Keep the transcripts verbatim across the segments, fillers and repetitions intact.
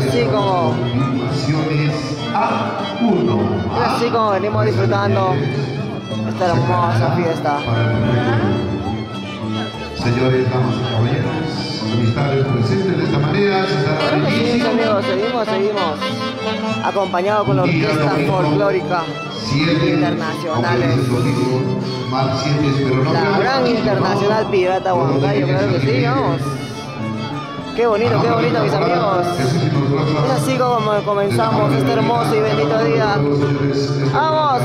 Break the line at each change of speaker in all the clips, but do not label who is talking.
así como, es así como venimos disfrutando esta hermosa fiesta.
Señores, damas y caballeros, amistades presentes de esta manera, se está
Claro que sí, amigos, seguimos, seguimos, acompañado con la orquesta folclórica internacionales. La gran internacional Pirata Huancayo, claro que sí, vamos. Qué bonito, qué bonito, mis amigos. Es así como comenzamos este hermoso y bendito día. ¡Vamos!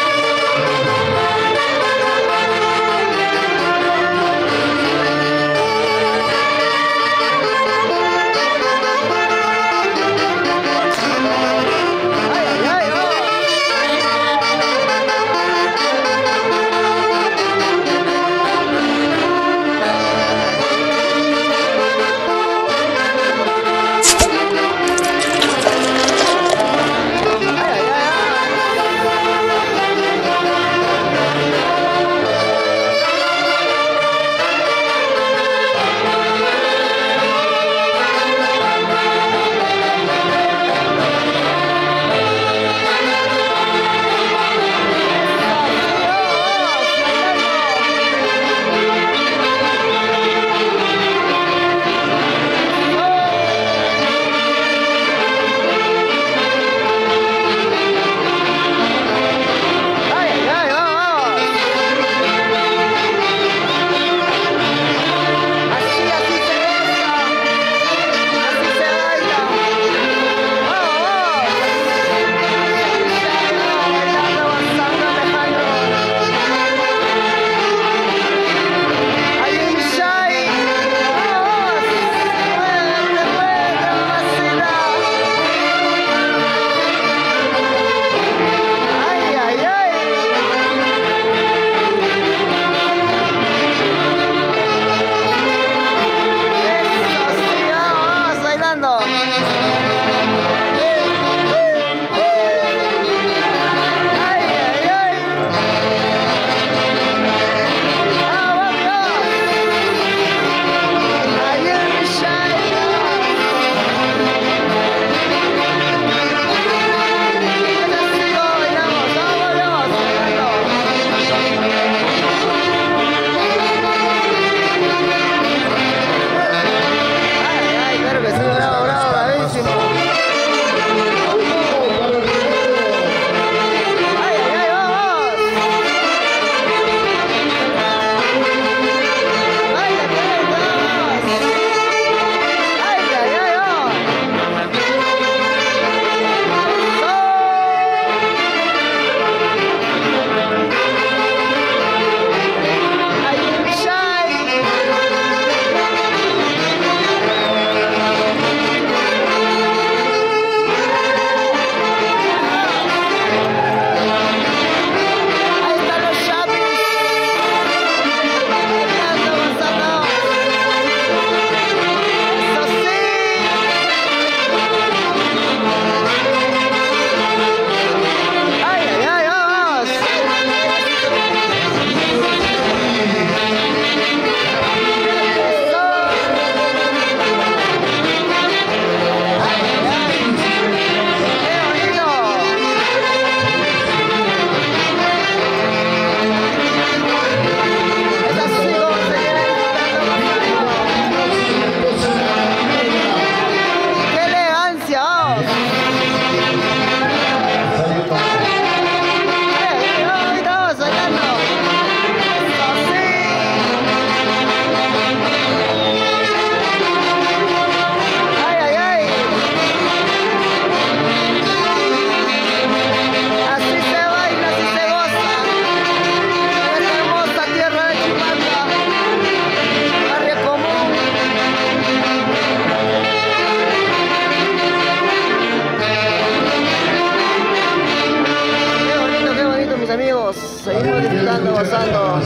seguimos disfrutando, gozando.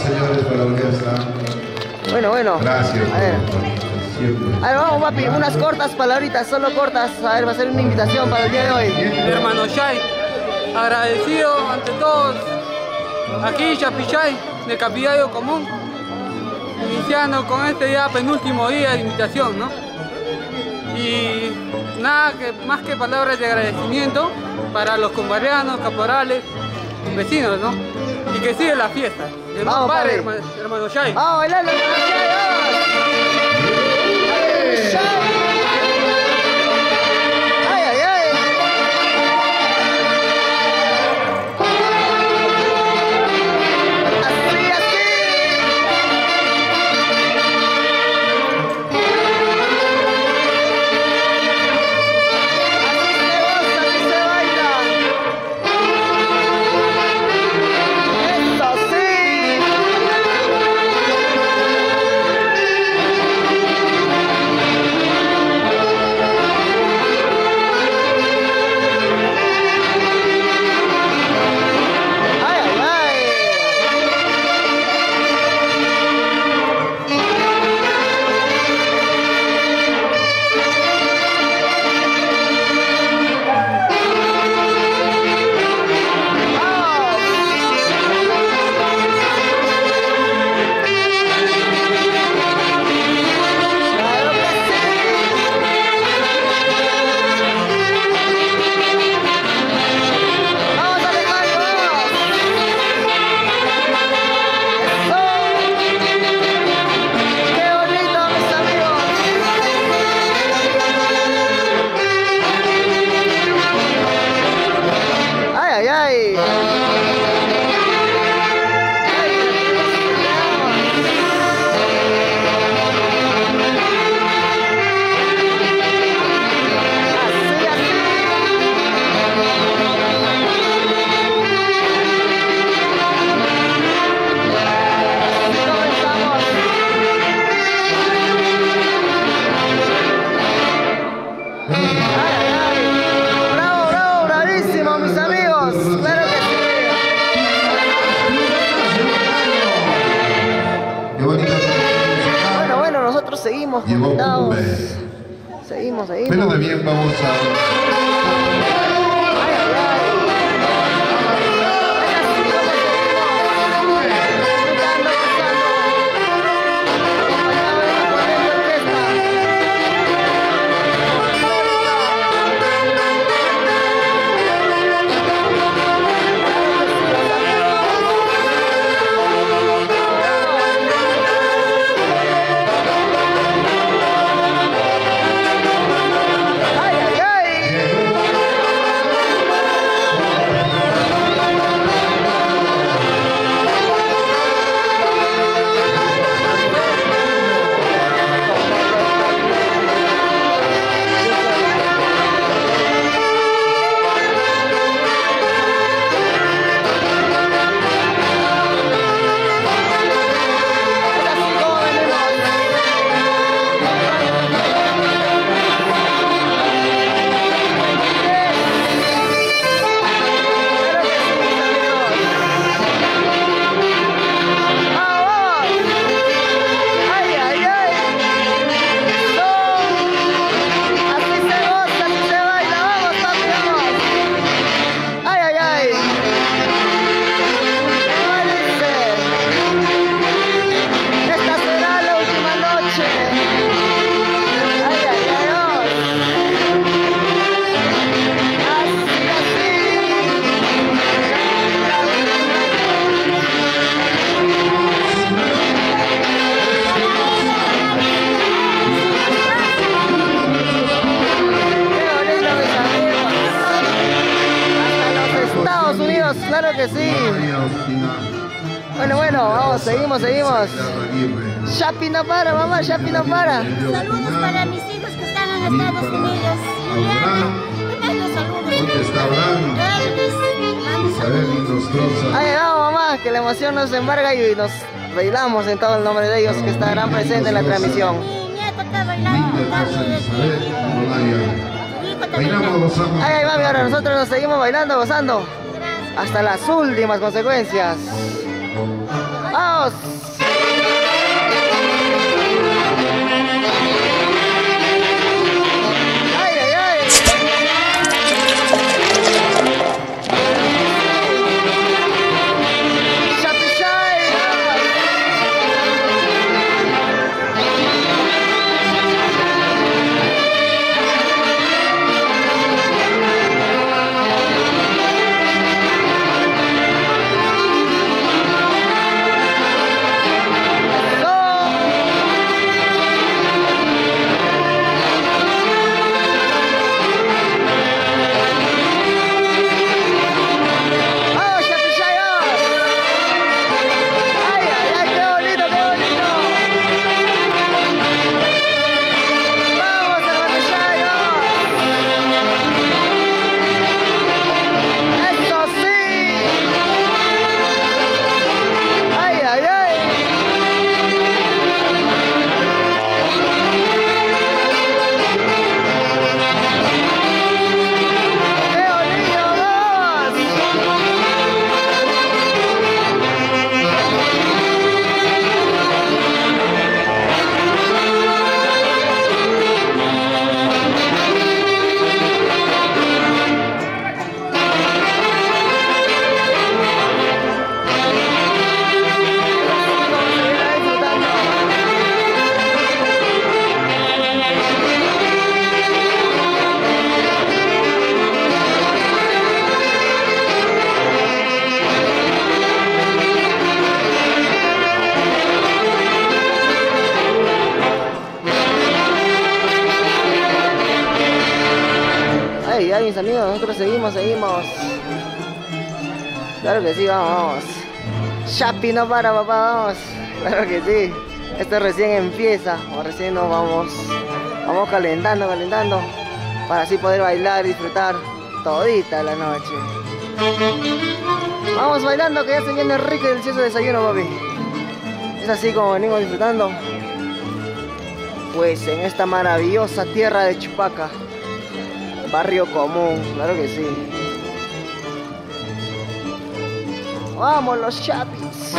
Bueno, bueno.
Gracias.
A ver. A ver, vamos, papi, unas cortas palabritas, solo cortas. A ver, va a ser una invitación para el día de hoy.
Mi hermano Shai, agradecido ante todos. Aquí, Chapichay, de Capillayo Común, iniciando con este ya penúltimo día de invitación, ¿no? Y nada que, más que palabras de agradecimiento para los combarianos, caporales, vecinos, ¿no? Y que sigue la fiesta. Que no
Vamos,
pare,
papi.
hermano, hermano Shai.
Vamos bailando, hermano Shai, vamos. Ay, ay, ay. Así, así. Seguimos conectados. Seguimos, seguimos.
Pero también vamos a...
Ay, ay, ay. Claro que sí. Bueno, bueno, vamos, seguimos, seguimos. Shapi no para, mamá, Shapi no para.
Saludos para mis hijos que están en Estados Unidos.
¿Dónde está Abraham?
Ahí vamos, mamá, que la emoción nos embarga y nos bailamos en todo el nombre de ellos que estarán presentes en la transmisión.
Mi nieto está bailando.
Ay, ay, mami, ahora nosotros nos seguimos bailando, gozando. Hasta las últimas consecuencias. ¡Vamos! ¡Ay, ay, ay! ¡Shapi Shai! ahí, mis amigos. Nosotros seguimos, seguimos. Claro que sí, vamos, vamos. Chapi no para, papá, vamos. Claro que sí. Esto recién empieza. O recién nos vamos. Vamos calentando, calentando. Para así poder bailar y disfrutar todita la noche. Vamos bailando, que ya se viene rico y delicioso desayuno, papi. Es así como venimos disfrutando. Pues en esta maravillosa tierra de Chupaca. Barrio común, claro que sí. Vamos los chapis.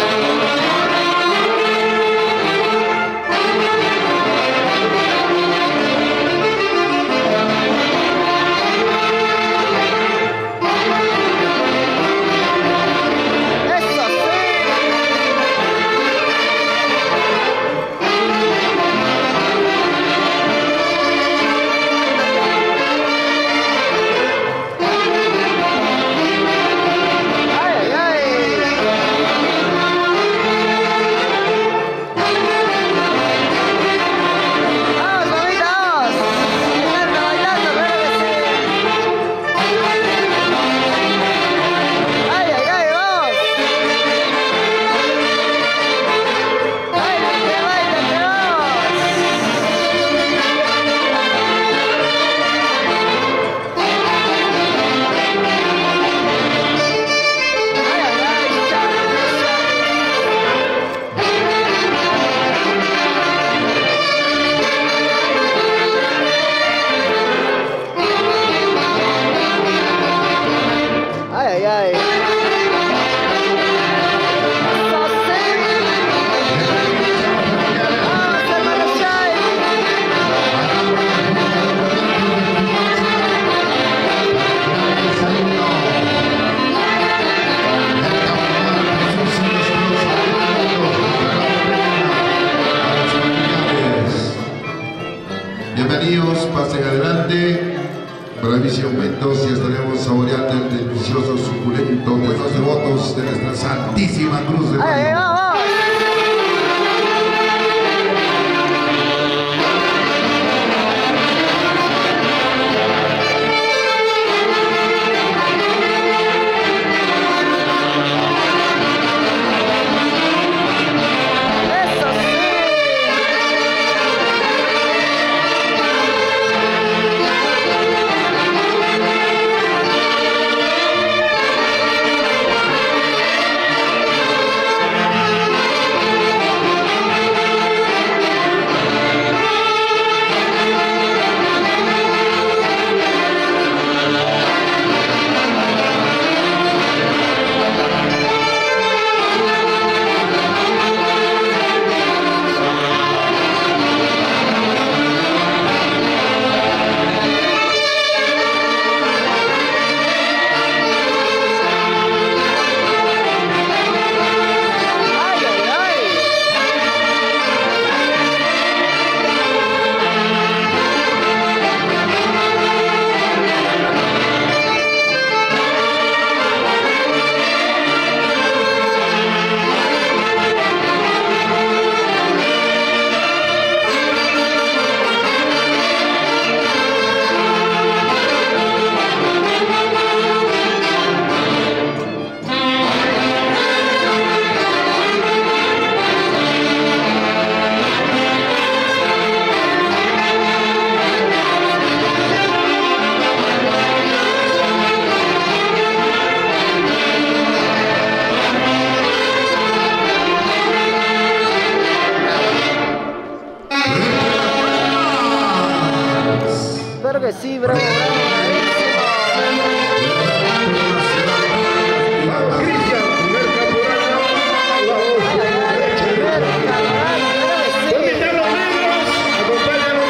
Bienvenidos, pasen adelante. Brevísimos momentos y estaremos saboreando el delicioso, suculento, buenos devotos de nuestra Santísima Cruz de Mayo.
Que sí, bravo, bravo,
Cristian, primer caporal. ¿Dónde están los negros? Acompañan a los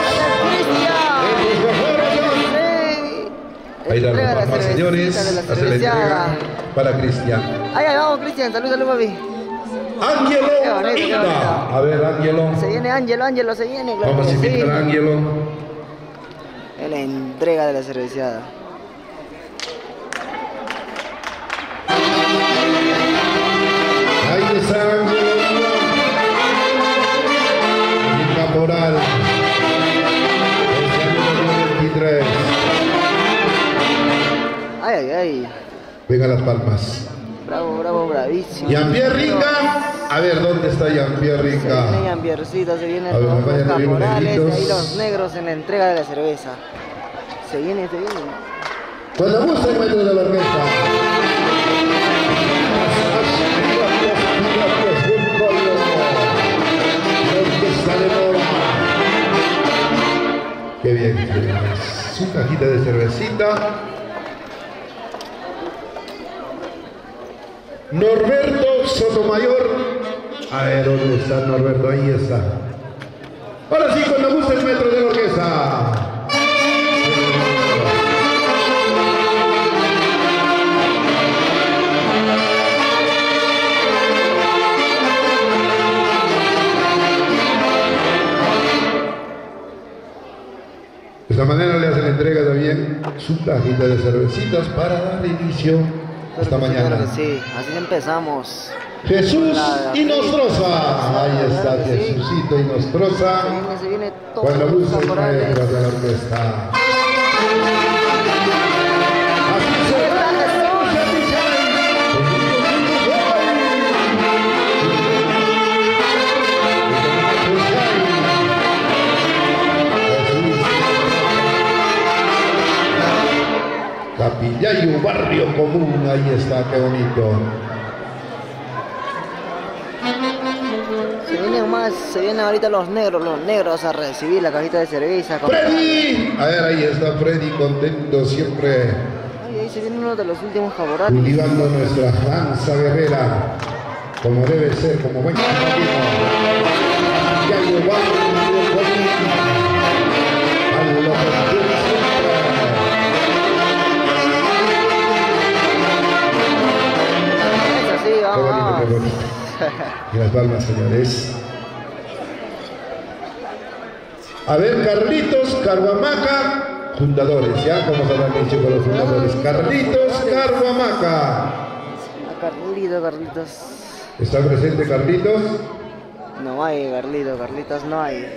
negros.
Ahí
la ropa, señores. Hace la entrega para Cristian.
Ahí, ahí vamos, Cristian. Salud, salud, papi.
Ángelo
Qué bonito, qué
Inda.
bonito.
A ver, Ángelo.
Se viene Ángelo, Ángelo, se viene. Claro
Vamos a
que
invitar
sí.
a Ángelo.
En la entrega de la cerveciada.
Ahí está Ángelo Inda. Y caporal. El año veintitrés. Palmas.
Bravo, bravo, bravísimo.
Jean-Pierre Ringa. A ver, ¿dónde está Jean-Pierre
Se viene
Ringa?
Jean-Pierrecito, se vienen
A ver,
los
vayan a ver los
caporales,
negritos.
ahí los negros en la entrega de la cerveza. Se viene, se viene.
Cuando guste el metro de la orquesta. Qué bien, qué bien. Su cajita de cervecita. Norberto Sotomayor. A ver, ¿dónde está Norberto? Ahí está. Ahora sí, cuando guste el metro de la orquesta. De esta manera le hacen entrega también su cajita de cervecitas para dar inicio esta
Claro que sí,
mañana.
claro que sí, así empezamos.
Jesús
La-
y Nostroza. Ahí está
Claro que sí.
Jesucito y Nostroza.
Se viene, se viene todo.
Cuando
los
guste el
caporales.
maestro de la orquesta. Así se va. Capillayo, barrio común, ahí está, qué bonito.
Se vienen más, se vienen ahorita los negros, los negros a recibir la cajita de cerveza. con-
¡Freddy! A ver, ahí está Freddy, contento siempre,
Ay, ahí se viene uno de los últimos caporales.
cultivando nuestra danza guerrera, como debe ser, como buen campesino. Capillayo, barrio común, a lo que quiere siempre.
Eso sí,
Qué
vamos,
bonito, qué
vamos.
bonito. Y las palmas, señores. A ver, Carlitos Carhuamaca, fundadores, ¿ya? Como se han dicho con los fundadores. Carlitos Carhuamaca.
A Carlito, Carlitos.
¿Está presente Carlitos?
No hay, Carlito, Carlitos no hay.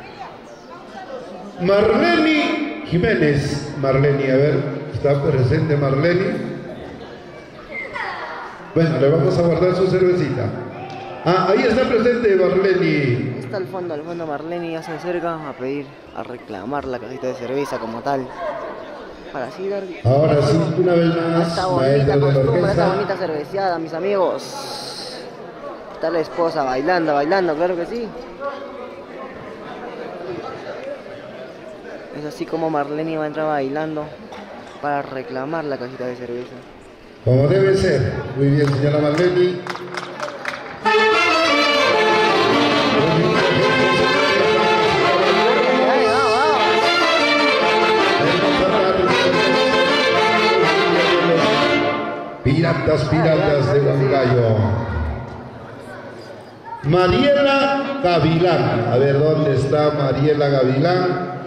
Marleni Jiménez. Marleni, a ver, ¿está presente Marleni? Bueno, le vamos a guardar su cervecita. Ah, ahí está presente Marleni.
Está al fondo, al fondo Marlene ya se acerca a pedir, a reclamar la cajita de cerveza como tal. Para así dar
Ahora sí, una vez
a
más,
esta bonita
maestro de la
costumbre, a esta
orquesta.
bonita cerveceada, mis amigos. Está la esposa bailando, bailando, claro que sí. Es así como Marlene va a entrar bailando para reclamar la cajita de cerveza.
Como debe ser. Muy bien, señora Marleni.
Ay, vamos,
Piratas, piratas de Huancayo. Mariela Gavilán. A ver, ¿dónde está Mariela Gavilán?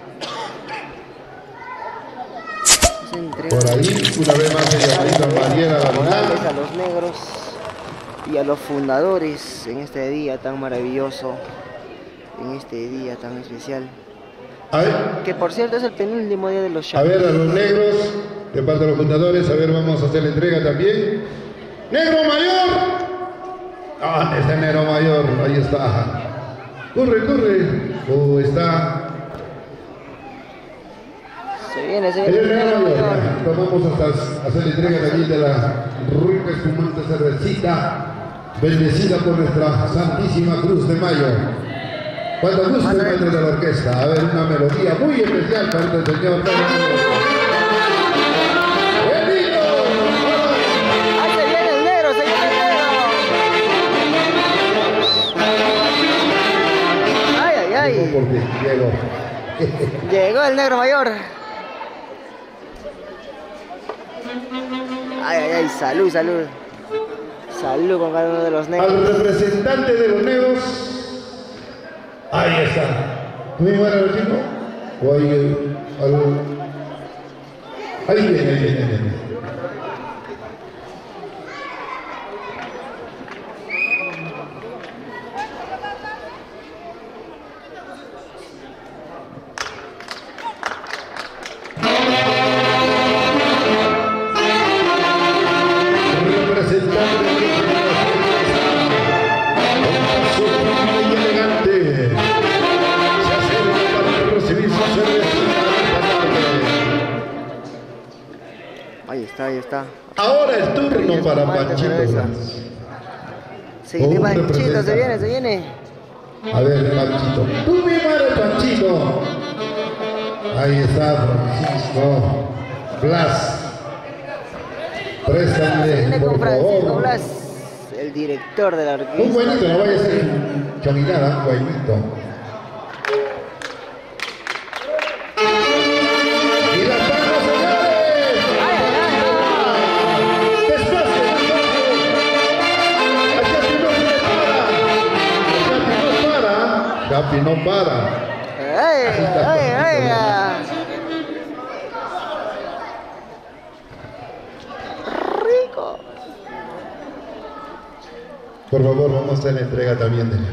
vamos. Se entrega
Por ahí, una vez más se llama Mariela
Morales, a
Gavilán.
los negros y a los fundadores en este día tan maravilloso, en este día tan especial,
A ver,
que por cierto es el penúltimo día de los
a
shows.
ver, a los negros, de parte de los fundadores, a ver, vamos a hacer la entrega también. ¡Negro Mayor! Ah, está el Negro Mayor, ahí está. Corre, corre. Oh, está.
Se viene, se
El
viene.
Negro Mayor.
Mayor.
Ya, Vamos hasta hacer la entrega también de la rica espumante cervecita, bendecida por nuestra Santísima Cruz de Mayo. Cuando guste el maestro de la orquesta, a ver una melodía muy especial para este señor. ¡Bendito!
¡Ah, se viene el negro, se viene el negro! ¡Ay, ay, ay!
Porque llegó.
Llegó el negro mayor. Ay, ay, ay, salud, salud. Salud con cada uno de los negros.
Al representante de los negros. Ahí está. ¿Muy bueno el chico? O ahí, al... ahí viene, ahí viene, ahí viene.
está, ahí está.
Ahora el turno para Panchito.
Sí, de Panchito, se viene, se viene.
A ver, Panchito. Tú mi madre, Panchito. Ahí está Francisco Blas. Préstame,
Viene
por
con Francisco
favor.
Blas, el director de la orquesta.
Un buenito, no vaya a ser chominada, un buenito. Y las palmas, señores.
¡Ay, ay, ay!
Despacio, despacio. Capi no se para. Capi no para. Capi no para.
¡Ay, ay, ay! ay. ¡Rico!
Por favor, vamos a hacer la entrega también de...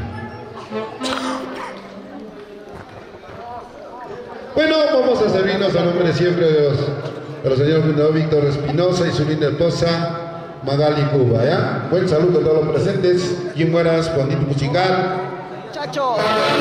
Bueno, vamos a servirnos a nombre siempre de los, de los señores fundador Víctor Espinosa y su linda esposa Magali Cuba, ¿ya? Buen saludo a todos los presentes. Jim Mueras, Juanito Musical.
¡Chacho!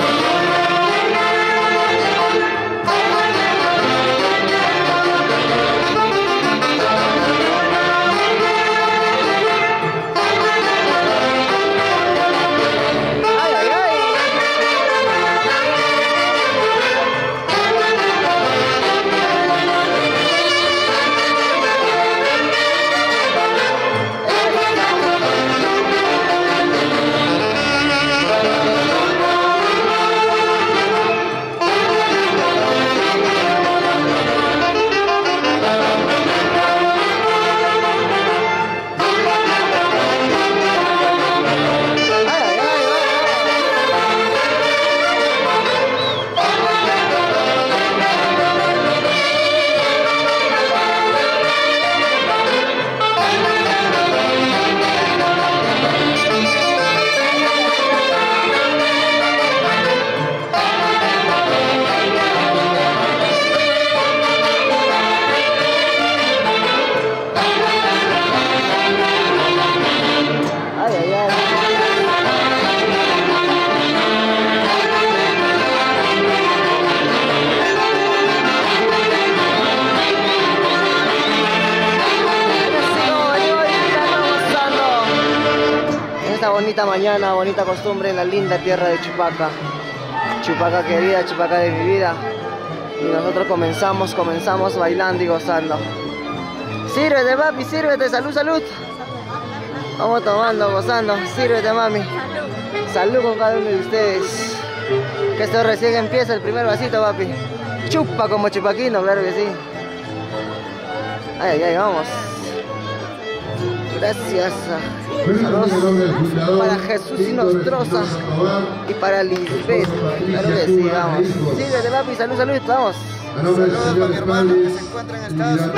Bonita mañana, bonita costumbre en la linda tierra de Chupaca. Chupaca querida, Chupaca de mi vida. Y nosotros comenzamos, comenzamos bailando y gozando. Sírvete, papi, sírvete, salud, salud. Vamos tomando, gozando, sírvete, mami. Salud con cada uno de ustedes. Que esto recién empieza el primer vasito, papi. Chupa como chupaquino, claro que sí. Ay, ay, vamos. Gracias. Saludos para Jesús y Nostroza y para Lisbeth. Claro que sí, vamos. Síguete, papi, salud, salud, vamos.
Saludos para mi hermano que se encuentra en Estados Unidos.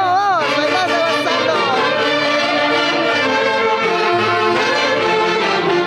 ¡Ay,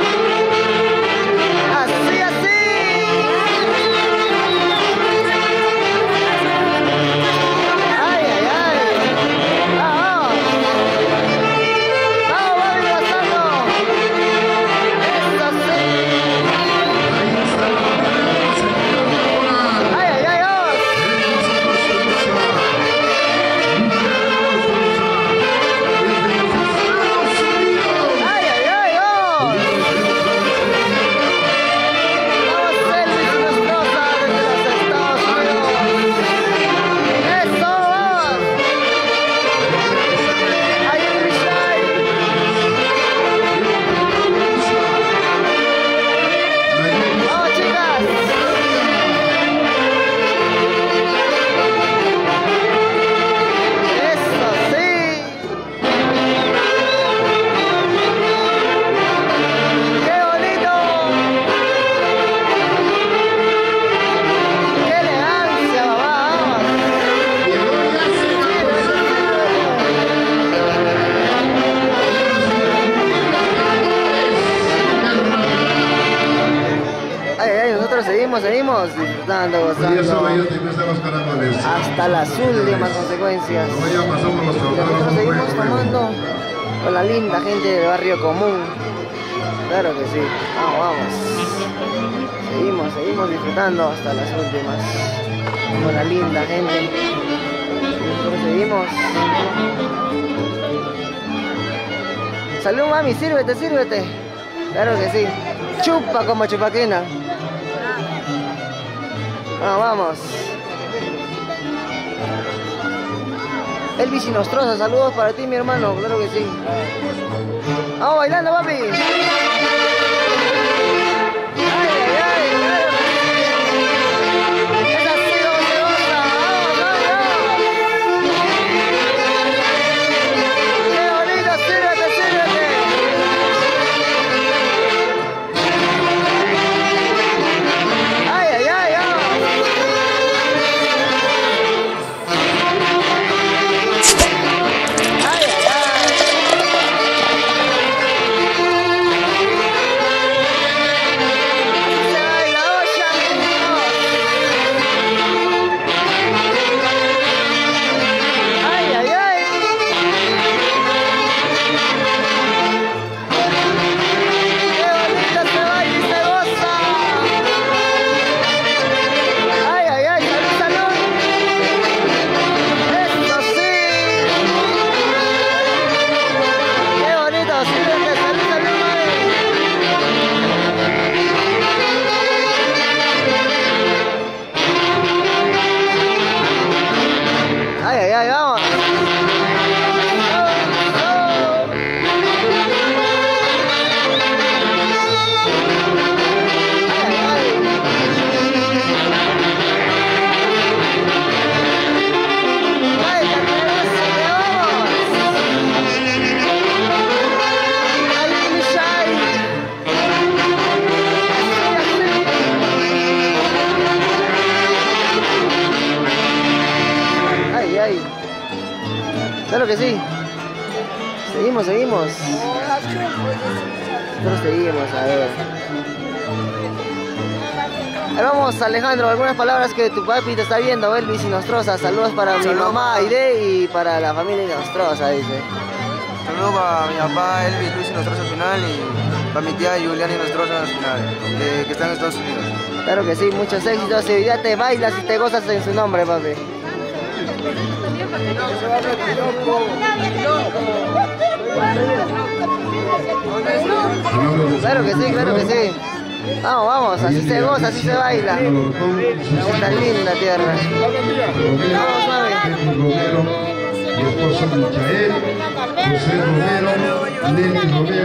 seguimos disfrutando,
Ya
gozando
solo ellos te cuestan los caracoles.
hasta las últimas consecuencias.
No ya pasamos los
Nosotros
trabajadores.
seguimos tomando con la linda gente del barrio común. Claro que sí. Vamos, vamos. Seguimos, seguimos disfrutando hasta las últimas. Con la linda gente. Nosotros seguimos. Salud, mami, sírvete, sírvete. Claro que sí. Chupa como chupaquina. Vamos, vamos. Elvis y Nostroza, saludos para ti, mi hermano. Claro que sí. Vamos bailando, papi. Claro que sí. Seguimos, seguimos. Nosotros seguimos, a ver. Ahí vamos, Alejandro, algunas palabras que tu papi te está viendo, Elvis y Nostroza. Saludos para mi mamá Aide y para la familia de Nostroza, dice.
Saludos para mi papá Elvis, Luis y Nostroza al final y para mi tía Juliana y Nostroza al final, que, que están en Estados Unidos.
Claro que sí, muchos éxitos y ya te bailas y te gozas en su nombre, papi. Claro que sí, claro que sí. Vamos, vamos, así se goza, así se baila. Esta linda tierra. Vamos, mami.
Mi esposo Michael, José Romero, Lenny Romero.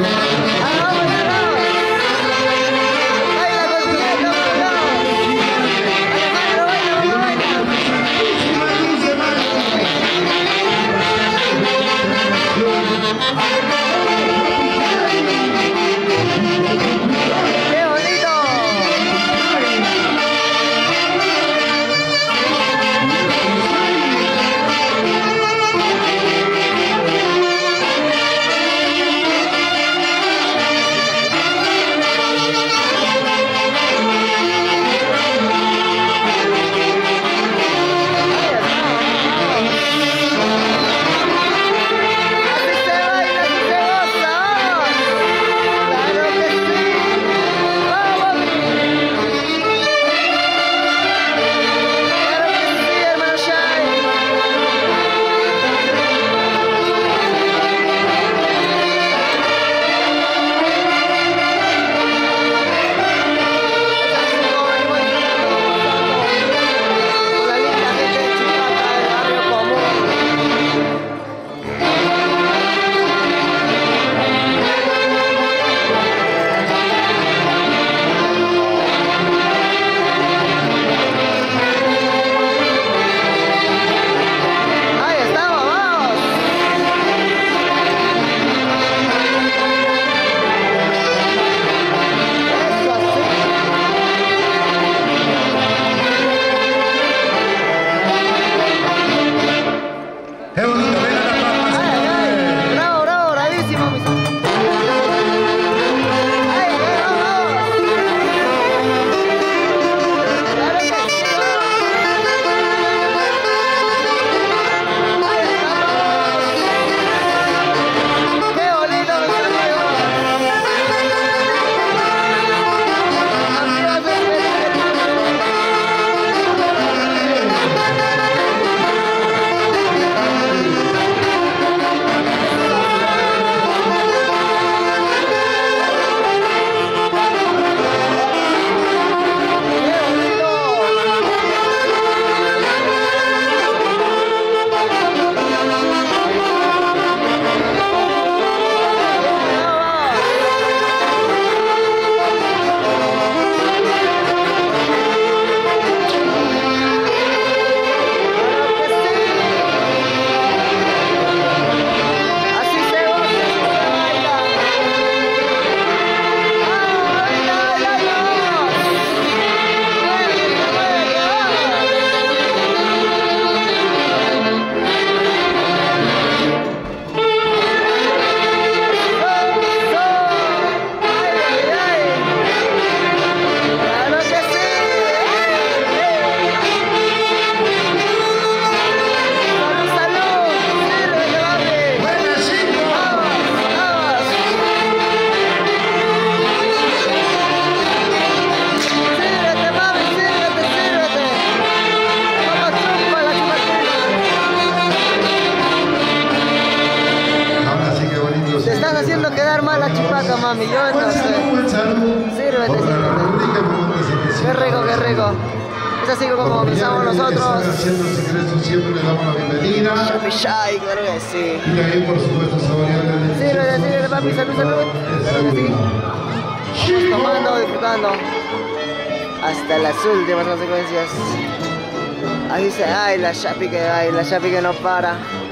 más la chipaca, mami? Yo no
Buen
sé.
salud, buen salud.
Sírvete,
Por la
sírvete.
República Fumantes Cervecita.
Qué rico, qué rico. Es así como comenzamos nosotros.
Haciendo el secreto, siempre le damos la bienvenida.
Chapi Shai, claro que sí.
Y ahí, por supuesto, saboreando el
Sírvete, sírvete, papi, salud, salud. Claro que sí. Vamos tomando, disfrutando. Hasta las últimas consecuencias. Ahí dice, ay, la Chapi que ay, la Chapi que no para.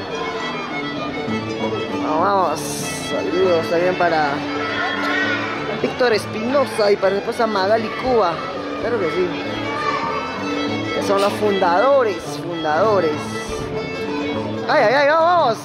Vamos, vamos. Saludos también para Víctor Espinosa y para mi esposa Magali Cuba. Claro que sí. Que son los fundadores, fundadores. Ay, ay, ay, vamos, vamos.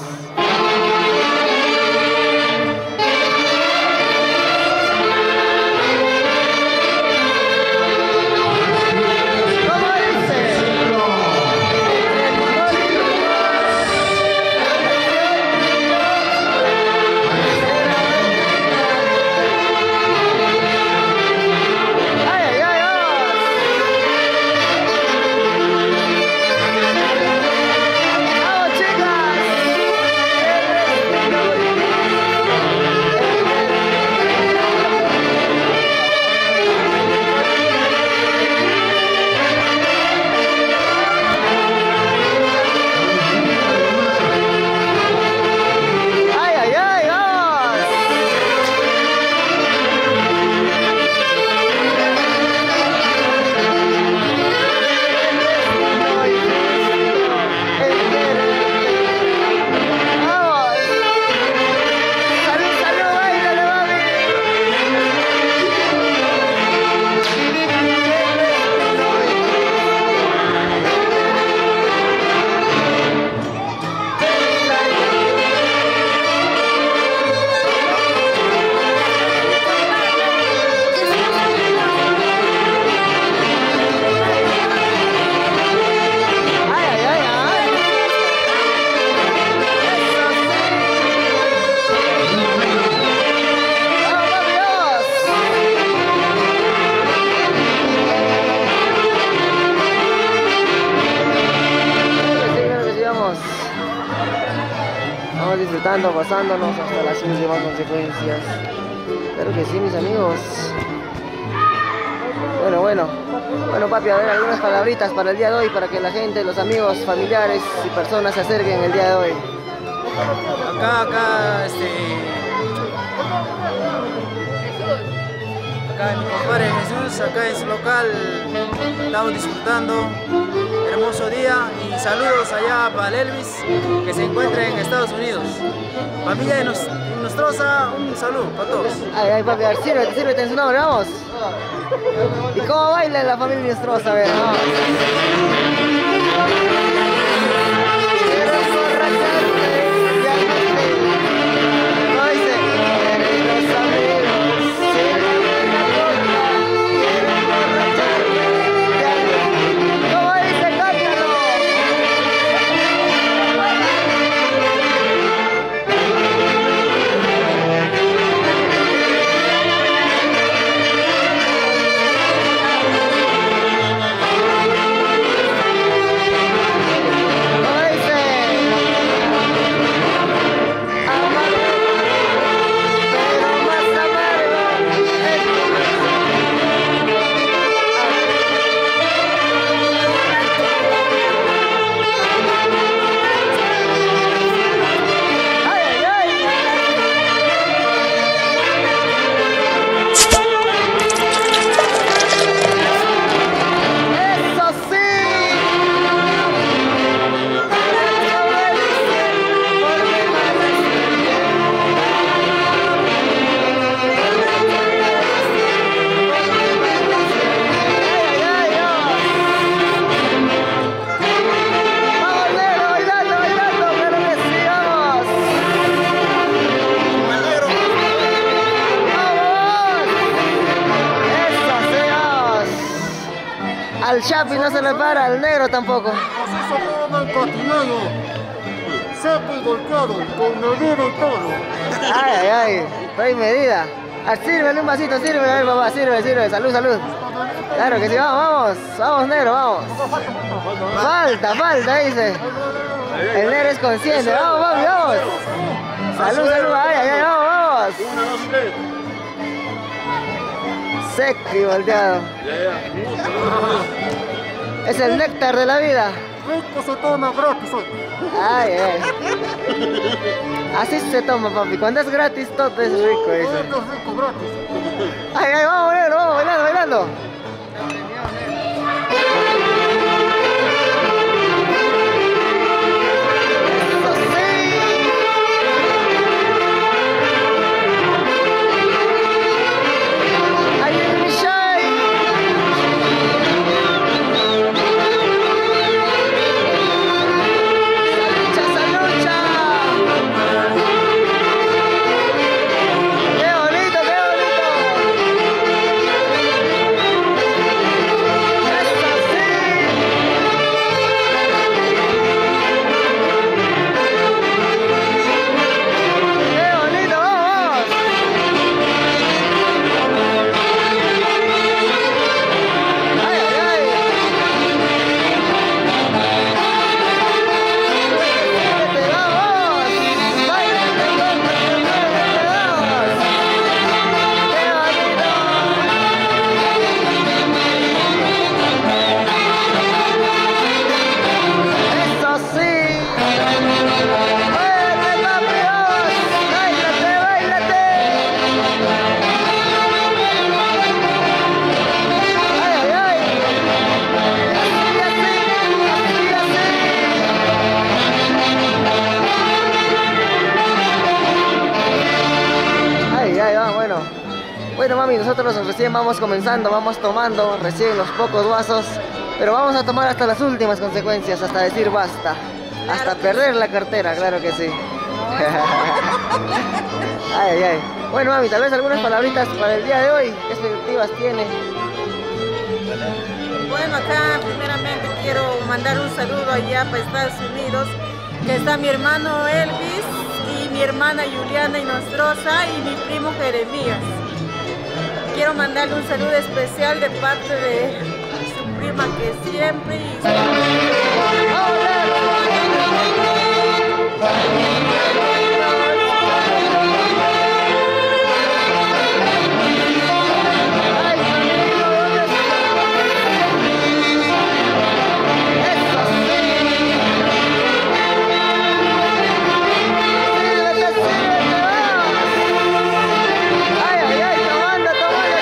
Disfrutando, pasándonos hasta las últimas consecuencias. Claro que sí, mis amigos. Bueno, bueno. Bueno, papi, a ver algunas palabritas para el día de hoy, para que la gente, los amigos, familiares y personas se acerquen el día de hoy.
Acá, acá, este... Acá mi compadre Jesús, acá en su local, estamos disfrutando. Hermoso día y saludos allá para el Elvis que se encuentra en Estados Unidos. Familia de Nos Nostrosa, un saludo para todos.
Ay, ay, papi, a ver, sírvete, sírvete en su nombre, vamos. ¿Y cómo baila la familia Nostrosa? A ver, vamos. Al Chapi no se le para, al negro tampoco.
Así se llama el catineño. Seco y golpeado, con medida y todo.
Ay, ay, ay, trae medida. Ah, sírvele un vasito, sírvele, a ver, papá, sirve, sirve, salud, salud. Claro que sí, vamos, vamos, vamos, negro, vamos. Falta, falta, dice. El negro es consciente, vamos, vamos, vamos. Salud, salud, ay, ay, ay, vamos, vamos.
Una, dos, tres.
Seco y volteado.
Ya, ya.
Es el néctar de la vida.
Rico se toma gratis.
Ay, ay. Así se toma, papi. Cuando es gratis, todo es rico. Eso.
Esto es rico, gratis.
Ay, ay, vamos, negro, vamos, bailando, bailando. Bueno, mami, nosotros recién vamos comenzando, vamos tomando recién los pocos vasos, pero vamos a tomar hasta las últimas consecuencias, hasta decir basta, hasta perder la cartera, claro que sí. Ay, ay. Bueno, mami, tal vez algunas palabritas para el día de hoy, ¿qué expectativas tiene?
Bueno, acá primeramente quiero mandar un saludo allá para Estados Unidos, que está mi hermano Elvis y mi hermana Juliana Inostroza y mi primo Jeremías. Quiero mandarle un saludo especial de parte de su prima que siempre y su...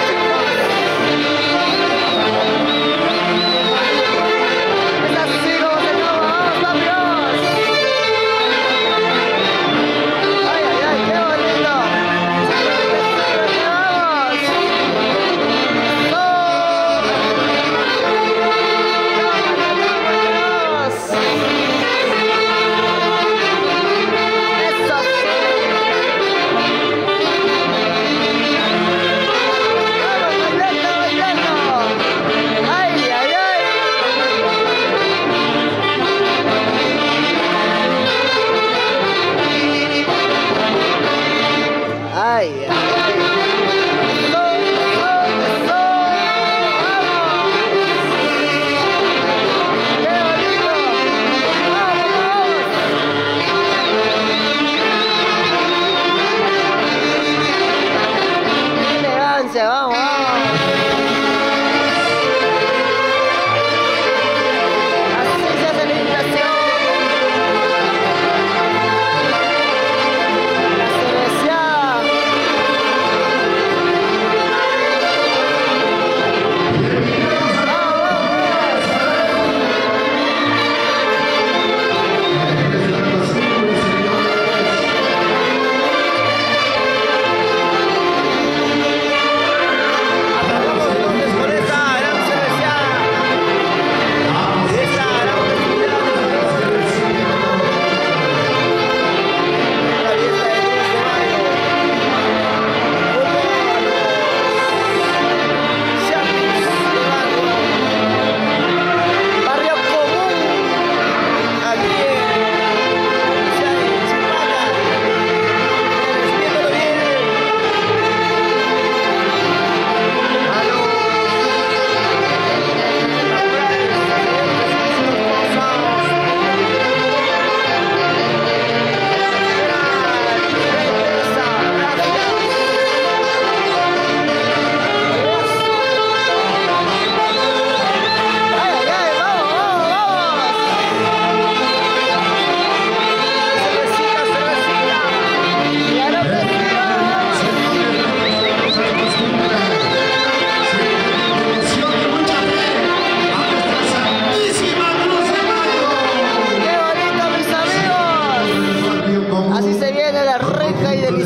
Sigo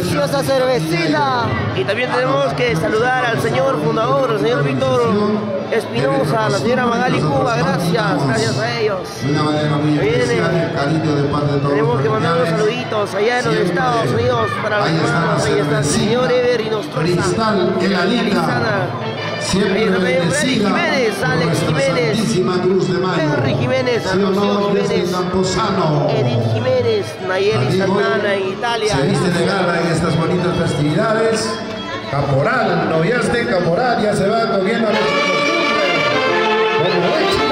deliciosa cervecita. Y también tenemos que saludar al señor fundador, el señor Víctor Espinosa, la señora Magali Cuba, gracias, gracias a ellos.
De una manera muy especial, el cariño de parte de todos.
Tenemos que mandar unos saluditos allá en los Estados Unidos para los hermanos. Ahí está el señor Ever y Nostrosa.
Cristal, Elalita. Siempre bendecida
Jiménez, Alex Jiménez,
Santísima Cruz de Mayo.
Henry Jiménez, Rocío Jiménez, Edith Jiménez, Nayeli Santana en Italia.
Se viste de gala en estas bonitas festividades. Caporal, noviaste, caporal, ya se va cogiendo a los como éxito.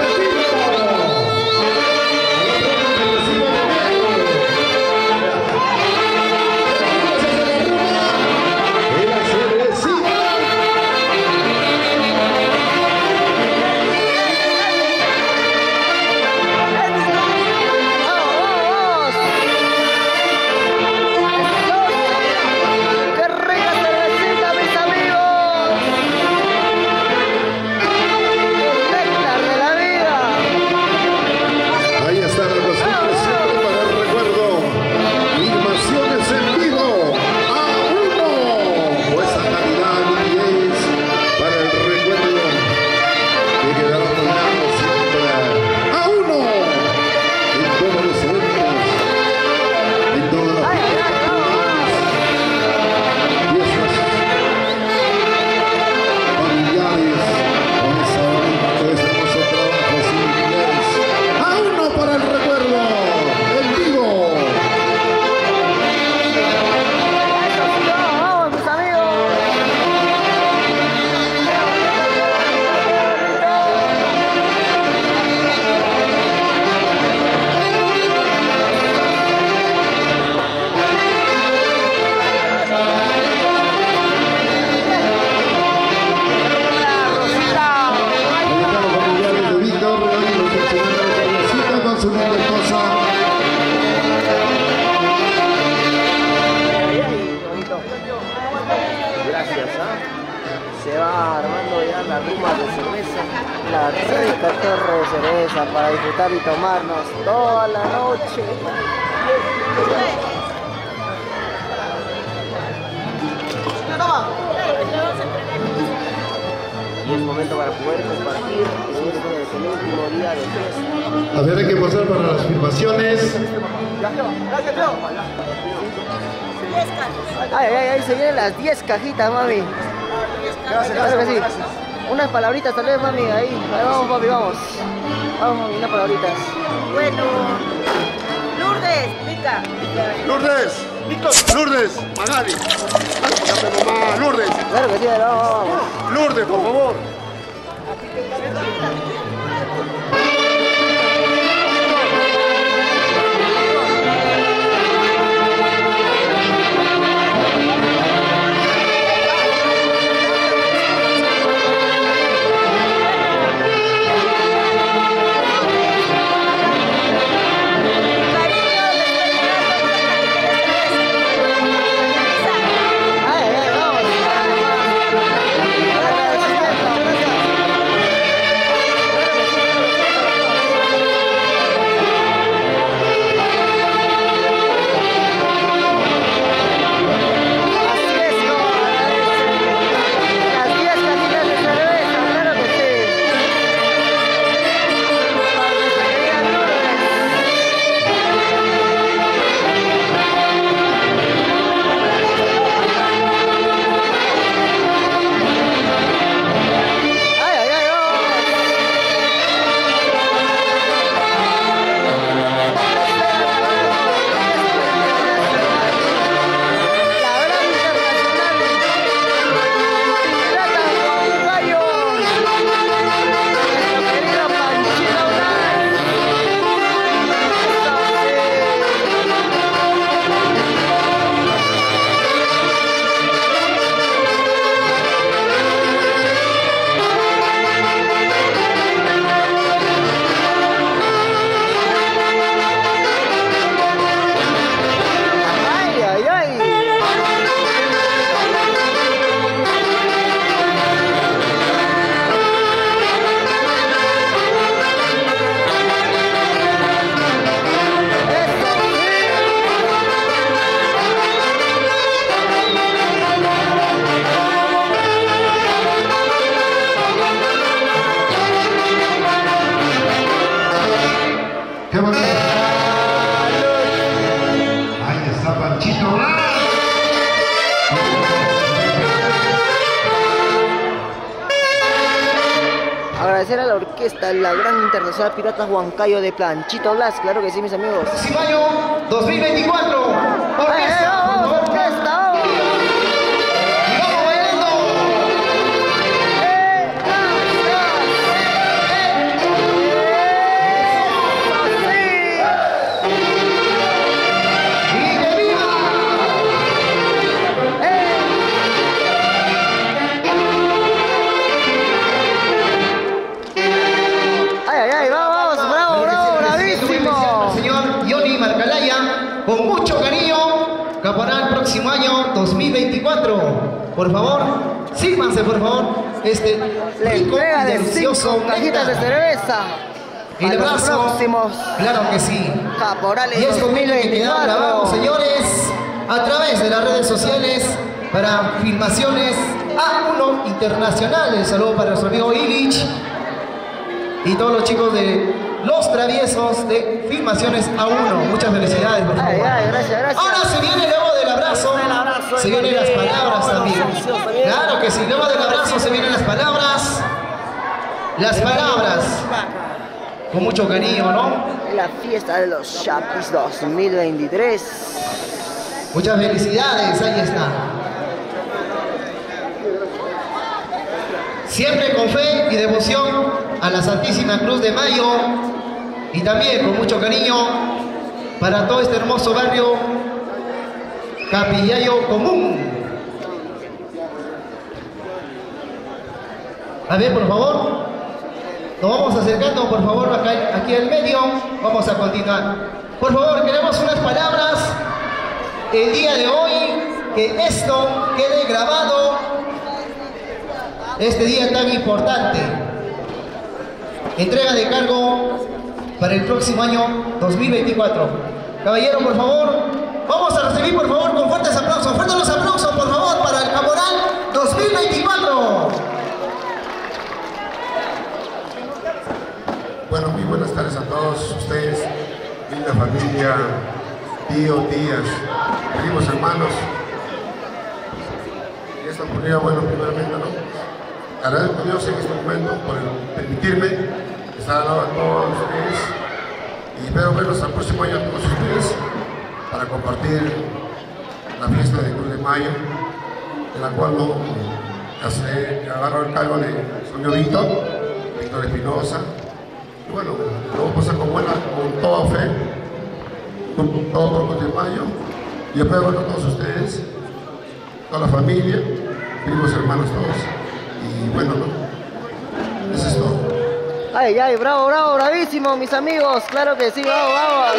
Se va armando ya la ruma de cerveza, la rica torre de cerveza para disfrutar y tomarnos toda la noche. Y es momento para poder compartir el último día de fiesta.
A ver, hay que pasar para las filmaciones.
Ay, ay, ay, se vienen las diez cajitas, mami.
Gracias,
Claro que sí.
gracias.
Unas palabritas tal vez, mami, ahí. Ahí vamos, papi, vamos. Vamos, mami, unas palabritas.
Bueno, Lourdes, pica.
Lourdes, Lourdes, Magali. Mamá, Lourdes,
Claro que sí, vamos, vamos.
Lourdes, por favor.
Ay, ay, vamos.
¡Qué bonito! Ahí está Panchito Blas.
Agradecer a la orquesta, la gran internacional Piratas Huancayo de Panchito Blas, claro que sí, mis amigos.
Próximo año dos mil veinticuatro. Orquesta,
¡Eh, vamos, orquesta! ¡Vamos!
Y vamos bailando.
¡Eh,
Y que viva.
¡Ay, ay, ay! ¡Vamos, bravo, bravo, bravísimo!
Señor Johnny Marcalaya, con mucho cariño, Caporal próximo año dos mil veinticuatro. Por favor, sírvanse por favor este
La
rico
entrega
y
de
delicioso
cinco cajitas de
néctar.
cerveza.
El
Para los
abrazo,
próximos
claro que sí.
Caporales
Y esto
dos mil
tiene que quedar grabado,
veinticuatro.
señores, a través de las redes sociales para filmaciones A uno internacionales. Saludo para nuestro amigo Illich y todos los chicos de Los Traviesos de Filmaciones A uno. Muchas felicidades, por favor.
Ay, ay, gracias, gracias.
Ahora se viene luego del abrazo,
El abrazo,
se vienen las palabras también.
también.
Claro que sí, luego del abrazo se vienen las palabras. Las palabras. Con mucho cariño, ¿no?
La fiesta de los Chapis dos mil veintitrés.
Muchas felicidades, ahí está. Siempre con fe y devoción a la Santísima Cruz de Mayo y también con mucho cariño para todo este hermoso barrio Capillayo Común. A ver, por favor, nos vamos acercando, por favor, acá, aquí al medio. Vamos a continuar. Por favor, queremos unas palabras el día de hoy, que esto quede grabado, este día tan importante. Entrega de cargo para el próximo año dos mil veinticuatro. Caballero, por favor, vamos a recibir, por favor, con fuertes aplausos. Fuertes los aplausos, por favor, para el Caporal dos mil veinticuatro.
Bueno, muy buenas tardes a todos ustedes, linda familia, tíos, tías, primos, hermanos. Y esta oportunidad, bueno, primeramente, ¿no? Agradezco a Dios en este momento por permitirme estar al lado de todos ustedes y espero verlos al próximo año a todos ustedes para compartir la fiesta de Cruz de Mayo, en la cual no hace, agarro el cargo de señor Víctor, Víctor Espinosa. Y bueno, lo vamos a pasar con buena, con toda fe, con todo por Cruz de Mayo, y espero verlos a todos ustedes, toda la familia, primos, hermanos, todos. Y bueno, ¿no? Eso es todo.
Ay, ay, bravo, bravo, bravísimo, mis amigos. Claro que sí, vamos, vamos.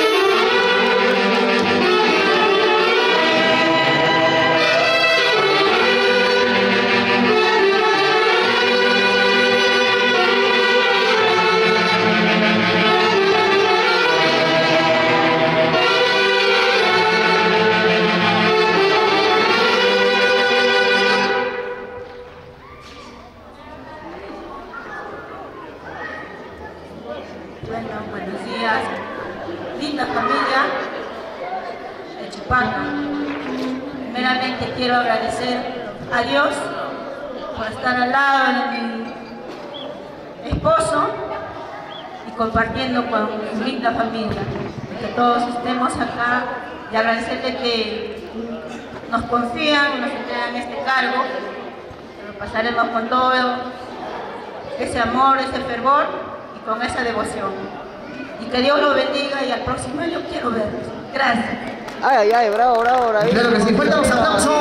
Bueno, buenos días, linda familia de Chupaca. Primeramente quiero agradecer a Dios por estar al lado de mi esposo y compartiendo con su linda familia. Que todos estemos acá y agradecerle que nos confían, nos entregan este cargo, que lo pasaremos con todo ese amor, ese fervor y con esa devoción. Y que Dios lo bendiga y al próximo año quiero verlos. Gracias.
Ay, ay, ay, bravo, bravo, bravísimo.
Claro que sí, fuertes los aplausos.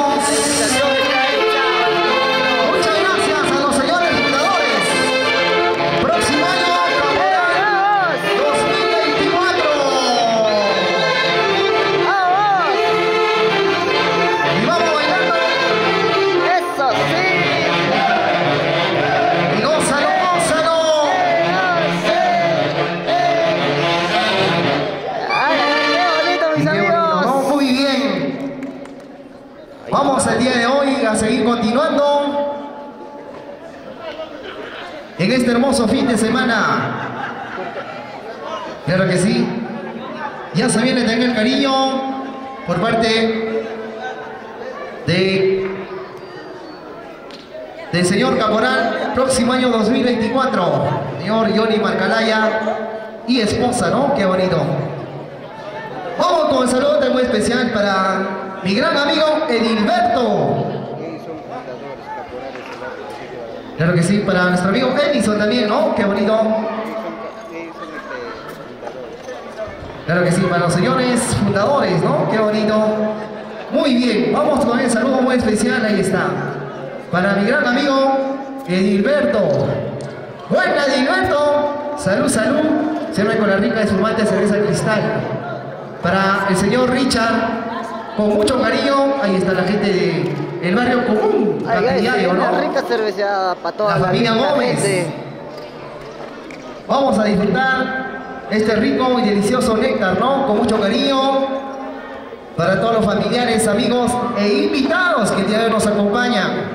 Muchas gracias a los señores fundadores. Próximo año, Caporal dos mil veinticuatro. Y vamos bailando.
Eso sí.
Y gózalo, gózalo.
Ay, ay, qué bonito, mis
Qué bonito,
amigos.
¿no? Muy bien. Vamos el día de hoy a seguir continuando en este hermoso fin de semana. Claro que sí. Ya se viene también el cariño por parte de del señor Caporal, próximo año dos mil veinticuatro, señor Johnny Marcalaya y esposa, ¿no? Qué bonito. Vamos con un saludo muy especial para mi gran amigo Edilberto. Claro que sí, para nuestro amigo Edison también, ¿no? Qué bonito. Claro que sí, para los señores fundadores, ¿no? Qué bonito. Muy bien, vamos con el saludo muy especial, ahí está. Para mi gran amigo Edilberto. Buena, Edilberto. Salud, salud. Siempre con la rica espumante cerveza cristal. Para el señor Richard, con mucho cariño, ahí está la gente del barrio común.
Ay, ay, sí,
¿no?
una rica cerveza para toda
la,
la
familia
vida,
Gómez.
gente.
Vamos a disfrutar este rico y delicioso néctar, ¿no? Con mucho cariño para todos los familiares, amigos e invitados que el día de hoy nos acompañan.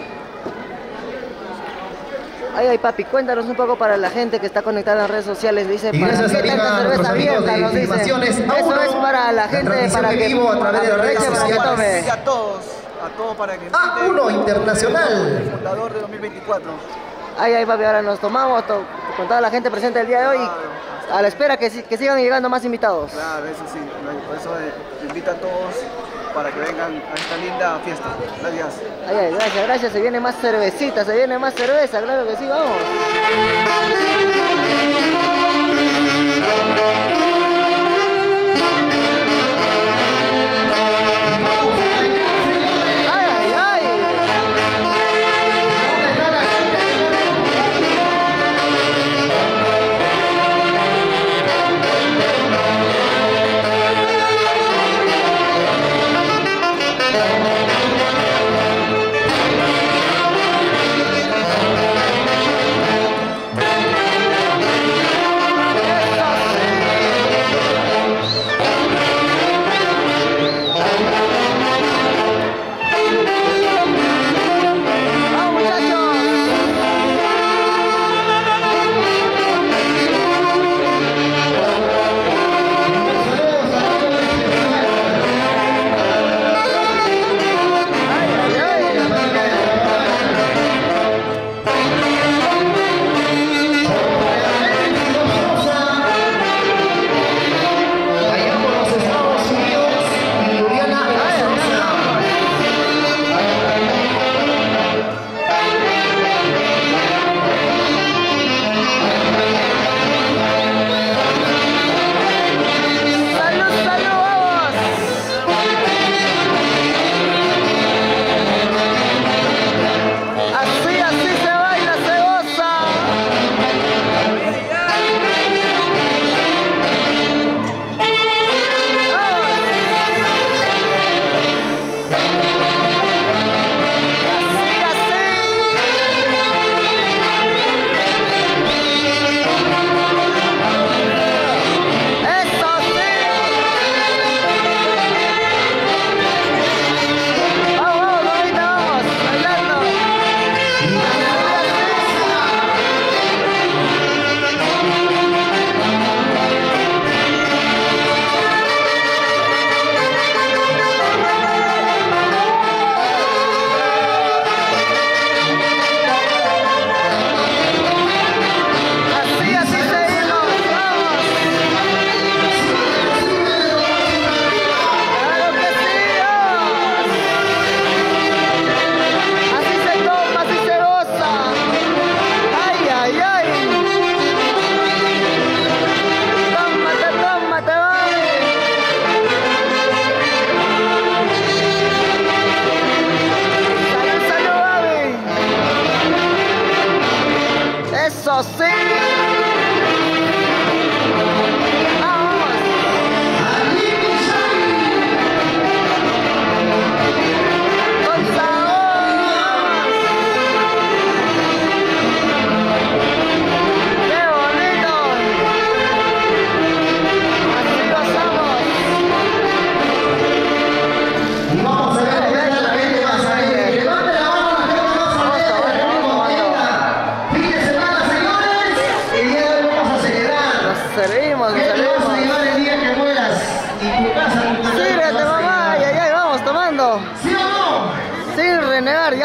Ay, ay, papi, cuéntanos un poco para la gente que está conectada en redes sociales. Dice,
y gracias
¿para qué
a
tanta cerveza abierta? Nos dice. Eso es para la gente, para que
vivo a través de las redes sociales.
Y a todos, a todos para que
A uno Internacional.
El fundador de dos mil veinticuatro.
Ay, ay, papi, ahora nos tomamos to con toda la gente presente el día de hoy. A la espera que, que sigan llegando más invitados.
Claro, eso sí, por eso eh, invito a todos para que vengan a esta linda fiesta. Gracias.
Ay, ay, gracias, gracias. Se viene más cervecita, se viene más cerveza, claro que sí, vamos.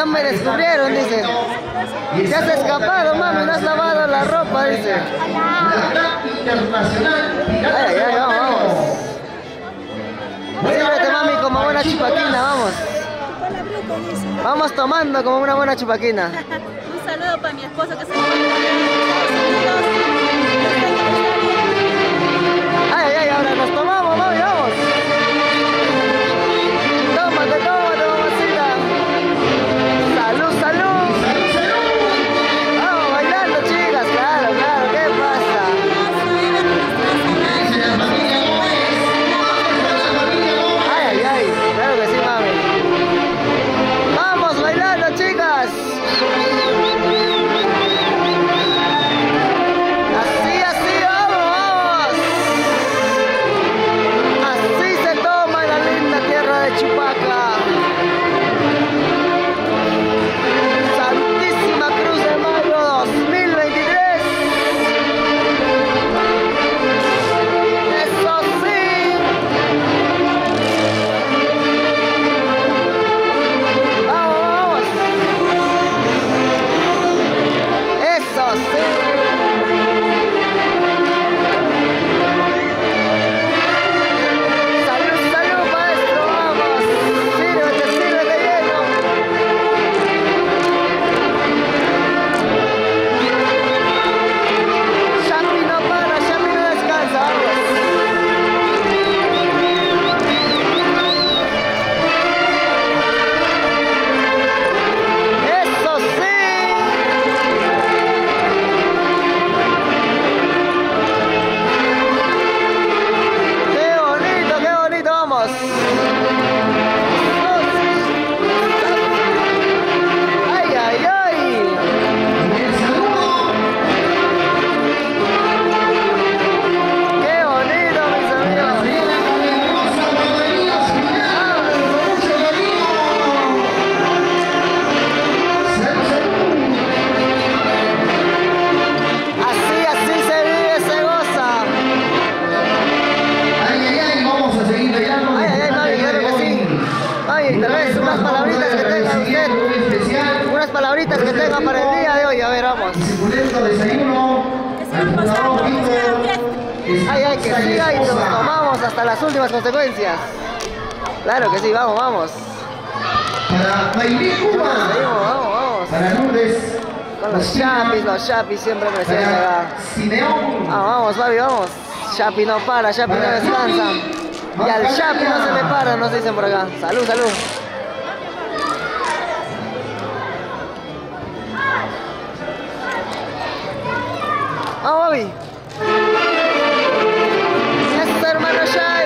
Ya me descubrieron, dice. Te has escapado, mami, no has lavado la ropa, dice. Ay, ay, vamos, vamos. Sírvete, mami, como buena chupaquina, vamos. Vamos tomando como una buena chupaquina.
Un saludo para mi esposo que se encuentra en
Ay, ay, ahora nos tomamos, mami, vamos. Tómate, tómate, mamacita. Salud, salud. Vamos bailando, chicas, claro, claro, ¿qué pasa? Ay, ay, ay, claro que sí, mami. Vamos bailando, chicas. Así, así, vamos, vamos. Así se toma en la linda tierra de Chupaca. Santísima Cruz de Mayo dos mil veintitrés. Eso sí. Vamos, vamos. Eso sí. Salud, salud, maestro, vamos. Sírvete, sírvete lleno. Chapi no para, Chapi no descansa, vamos. Eso sí. Qué bonito, qué bonito, vamos. Ay, ay, ay. Qué bonito, mis amigos. Así, así se vive, se goza.
Ay, ay, ay, vamos a seguir bailando.
Ay, ay, ay, mami, claro que sí. Ay, tal vez unas palabritas que tenga usted. Unas palabritas que tenga para el día de hoy. A ver, vamos.
Suculento desayuno. Al fundador Víctor.
Ay, ay, que siga y nos tomamos hasta las últimas consecuencias. Claro que sí, vamos, vamos.
Para Bailí Cuba.
Seguimos, vamos, vamos.
Para Lourdes.
Con los chapis, los chapis siempre presentes acá.
Para Simeón.
Ah, vamos, Fabi, vamos. Chapi no para, Chapi no descansa. Y al Chapi no se le para, nos dicen por acá. Salud, salud. Vamos, Fabi. Eso, hermano Shai.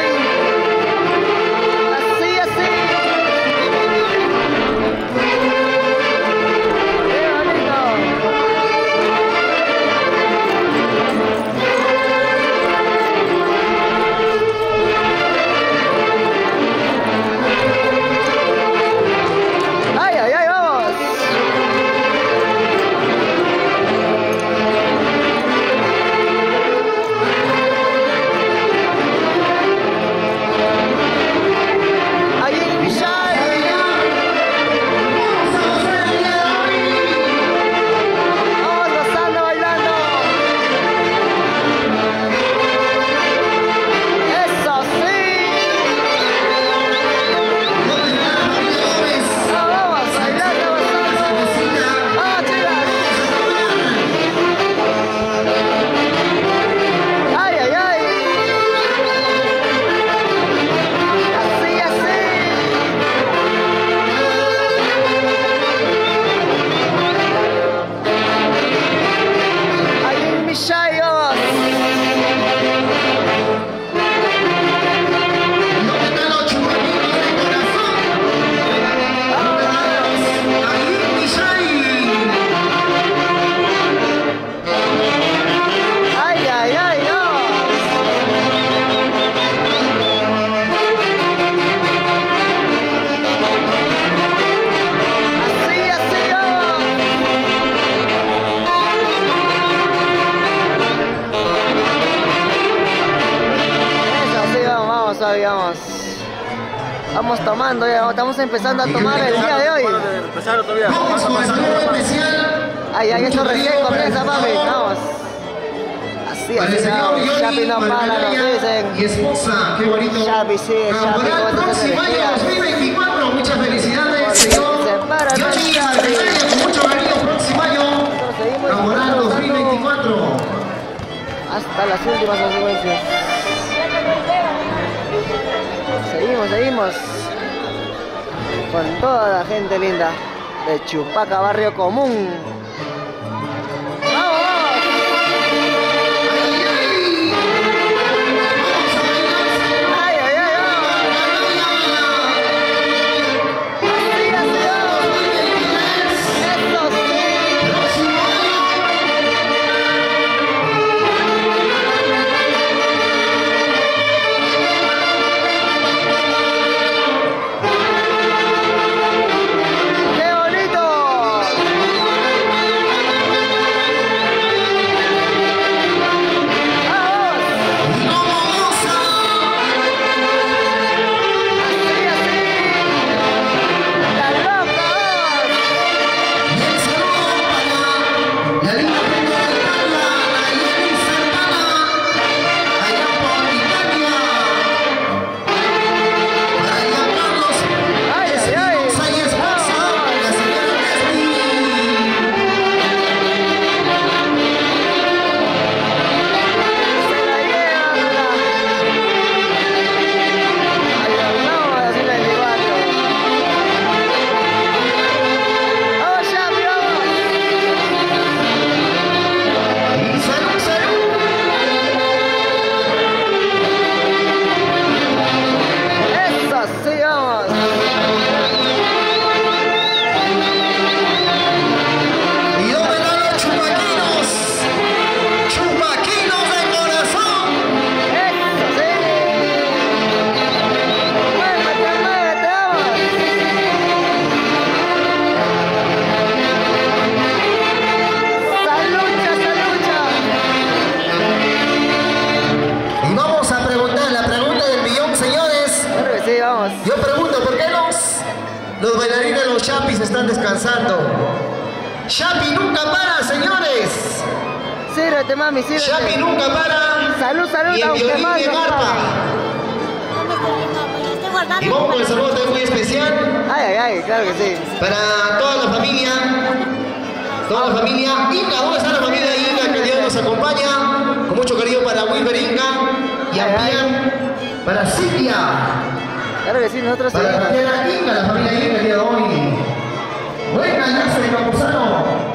Así, así. Qué bonito. Ay, ay, ay, vamos. Ahí en Villay. Vamos gozando, bailando. Eso sí. Ah, vamos, bailando, gozando. Vamos, chicas. Ay, ay, ay. Así, así. Ahí en Villay, vamos.
¿Dónde están los chupamitos de corazón? Ahí en Villay.
Ay, ay, ay, vamos. Así, así, vamos. Eso, así, vamos, vamos, Fabi, vamos. Vamos tomando ya, estamos empezando a tomar el día de hoy.
Vamos con el saludo especial.
Ay, ay, esto recién comienza, papi. Vamos. Así,
Para el
así,
señor
vamos.
Johnny
Chapi no para, nos
Margarita
dicen.
y esposa, qué bonito.
Chapi, sí, Chapi,
Campeonato
¿cómo
próximo
te
año
energías?
dos mil veinticuatro. Muchas felicidades,
Porque
señor
se para, no,
Johnny
Chapi.
Margarita, con mucho cariño. Próximo año,
seguimos
Campeonato dos mil veinticuatro.
Hasta las últimas consecuencias. Seguimos, seguimos. Con toda la gente linda de Chupaca, Barrio Común. ¡Vamos, vamos! ¡Ay, ay, ay! ¡Así, así, vamos! ¡Eso sí! ¡Qué bonito!
Yo pregunto, ¿por qué los, los bailarines de los Chapis están descansando? Chapi nunca para, señores.
Sírvete, mami, sírvete.
Chapi nunca para.
Salud, salud,
y en
aunque
violín
más
y en
no
arpa.
para.
Y vamos con el saludo también muy especial.
Ay, ay, ay, claro que sí.
Para toda la familia. Toda la familia. Inca, ¿dónde está la familia Inca? Que Dios nos acompaña. Con mucho cariño para Wilber Inca. Y Ampián. Para Silvia.
Claro que sí, nosotros
Para la familia Inca, la familia Inca el día de hoy. Buenas noches de Campuzano.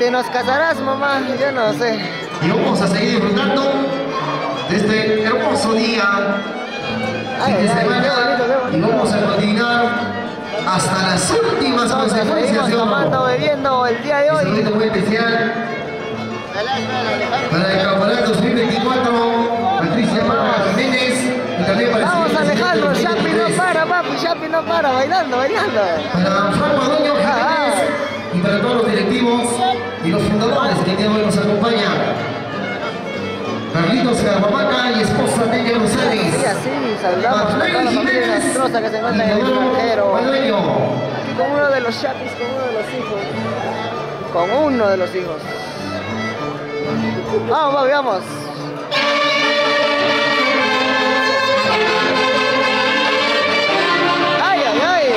¿Te nos casarás, mamá? Yo no sé.
Y vamos a seguir disfrutando de este hermoso día,
Ay,
fin de
ay,
semana,
qué bonito, qué bonito.
y vamos a continuar hasta las últimas
Entonces,
consecuencias.
seguimos
¿sí o no?
tomando, bebiendo el día de
Un
hoy.
saludito muy especial para el campeonato dos mil veinticuatro, Patricia Mara Jiménez, y también para el
Vamos,
siguiente
Alejandro,
dos mil
Chapi no
veintitrés.
para, papi, Chapi no para, bailando, bailando.
Para Franco Adoño Jiménez y para todos los directivos y los fundadores que el día de hoy nos acompañan. Carlitos Carvamaca y esposa Delia González.
Sí, así, saludamos a toda la familia Nostrosa que se encuentra en el extranjero. Aquí con uno de los Chapis, con uno de los hijos. Con uno de los hijos. Vamos, papi, vamos. Ay, ay, ay.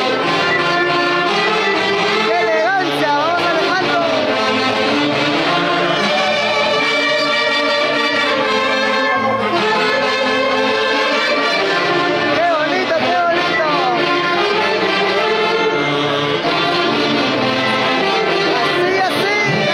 ¡Qué elegancia! Vamos, Alejandro. ¡Qué bonito, qué bonito! Así, así.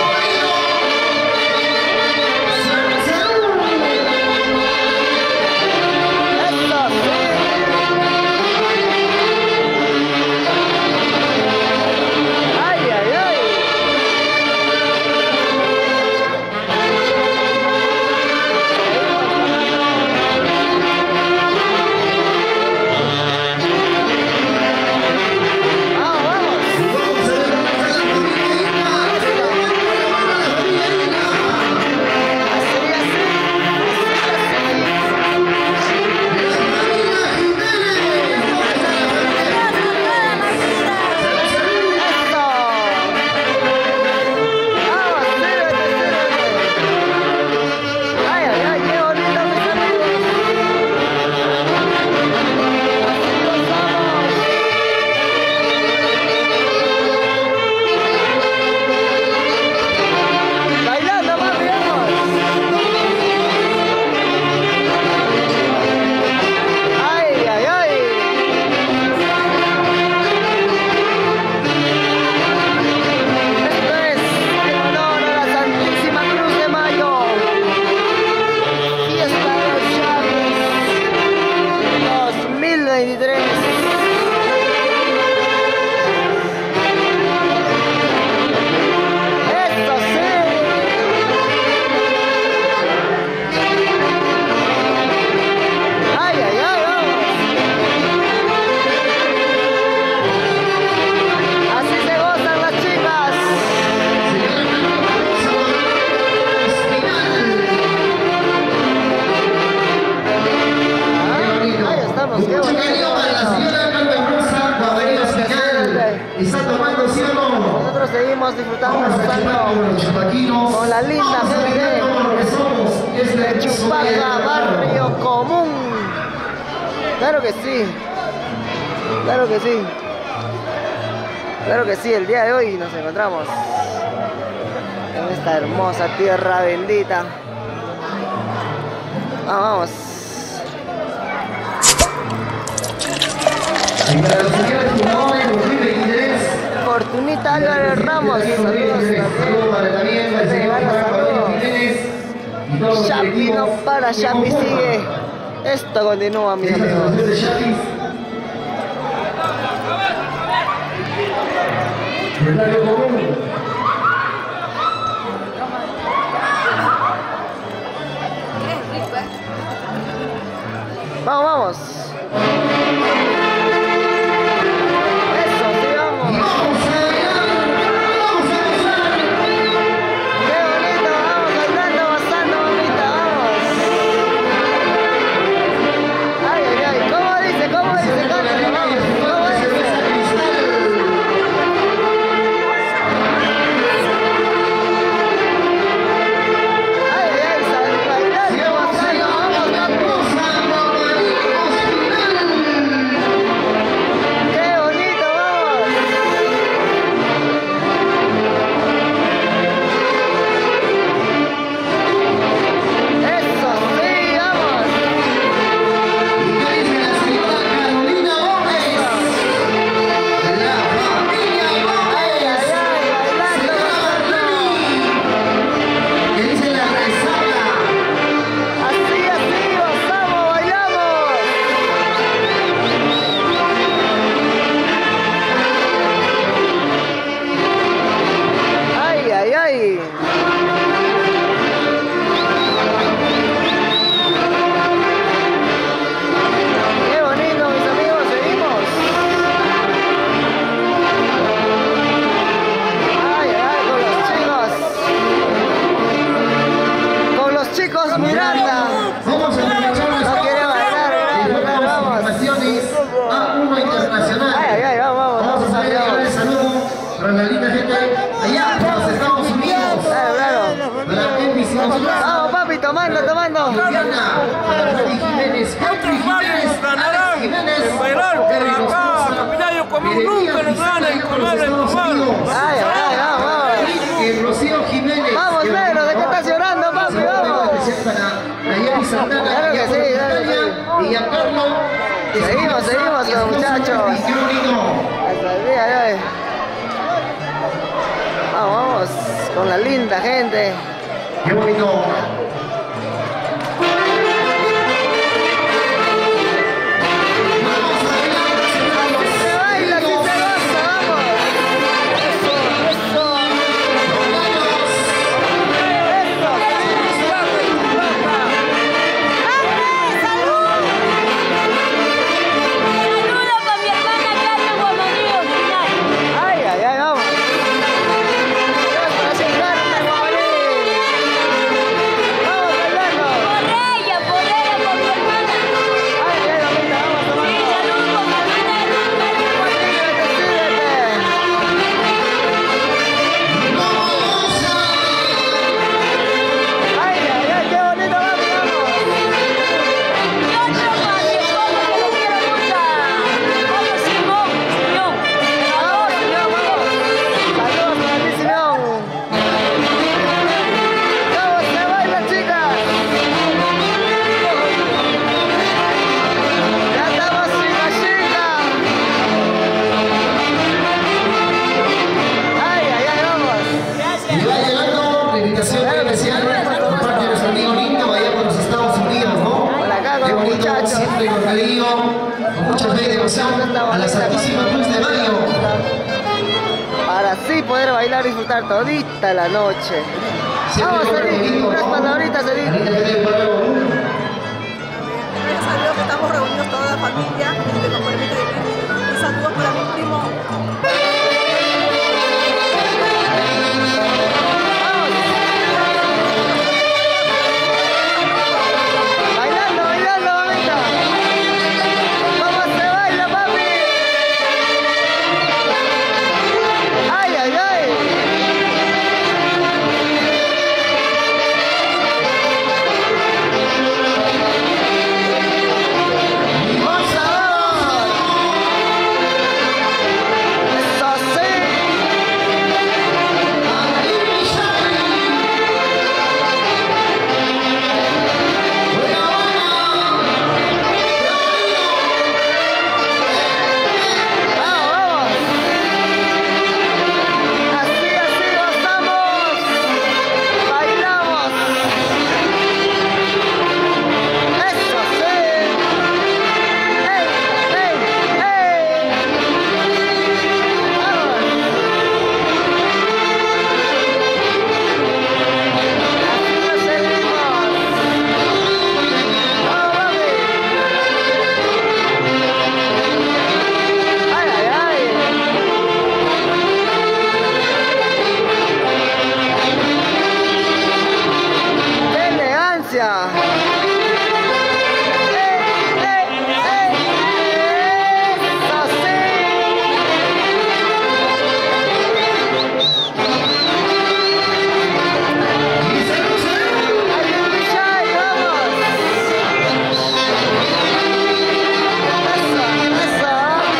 Seguimos disfrutando, disfrutando con la linda gente de Chupaca, Barrio Común. Claro que sí, claro que sí, claro que sí. El día de hoy nos encontramos en esta hermosa tierra bendita. Vamos.
Y para los señores fundadores dos mil veintitrés,
Fortunita Álvarez Ramos,
saludos también para el señor Franco Jiménez y todos los
Chapi no
directivos
para,
que
Chapi
conforman
sigue. Esto continúa, mis
esta
amigos.
asociación de Chapis. Del barrio común.
Vamos, vamos. Eso, sí, vamos. Qué bonito, vamos saltando, bastante bonita, vamos. Ay, ay, ay, ¿cómo dice? ¿Cómo dice? Cántalo, vamos. ¿Cómo dice? Ay, ay, ay, bailando, bastante, vamos, vamos. chicos Miranda.
Vamos a aprovechar
No quiere bailar, claro, claro, vamos.
Naciones A uno internacional.
Ay, ay, ay, vamos, vamos,
Vamos a
vamos.
hacer el saludo para la linda gente allá en los Estados Unidos.
Claro, claro.
Para Elvis y nosotros.
Vamos, papi, tomando, tomando.
Juliana, para Freddy Jiménez, Henry Jiménez, Alex Jiménez, Terry Los
Capitayo, como nunca nos gana y con madre
Estados Unidos.
Ay, ay, ay, vamos, vamos.
Y Rocío Jiménez.
Vamos, negro, ¿de qué estás llorando, papi? Vamos.
Para Nayeli Santana,
Claro que sí, claro que sí.
y Giancarlo.
Seguimos, seguimos con los muchachos.
Y qué bonito.
Hasta el día de hoy. Vamos, vamos, con la linda gente.
Qué bonito.
Se baila, si se goza, vamos. Eso, eso. Ay, ay, ay, vamos. Para sentarme, guabalí. Vamos bailando. Ay, ay, mamita, vamos tomando. Sírvete, sírvete. Ay, ay, ay, qué bonito, vamos, vamos. Vamos, Simeón, vamos. Saludos para ti, Simeón. Vamos, se baila, chicas. Ya estamos sin la chica. Ay, ay, ay, vamos.
Y va llegando la invitación muy especial por parte de nuestro amigo lindo allá por los Estados Unidos, ¿no?
Por acá con
Qué
los
bonito,
muchachos.
siempre con cariño, con mucha fe y devoción a la Santísima Cruz de Mayo.
Para así poder bailar y disfrutar todita la noche.
Siempre
Vamos,
con
Edith,
bonito,
unas
¿no?
palabritas, Edith.
Ahorita que te pueblo.
Gracias a Dios que estamos reunidos toda la familia y que nos permite vivir. Y saludos para mi primo.
Bailando, bailando, mamita. ¿Cómo se baila, papi? Ay, ay, ay. ¡Vamos, vamos! ¡Eso sí! ¡Vamos, vamos! Así, así gozamos, bailamos. Eso sí. ¡Ey, ey, ey! ¡Vamos! Así nos seguimos. ¡Vamos, mami! ¡Ay, ay, ay! ¡Qué elegancia! ¡Eh, eh, eh! ¡Eso sí! ¡Ay, Michelle, vamos! ¡Eso, eso!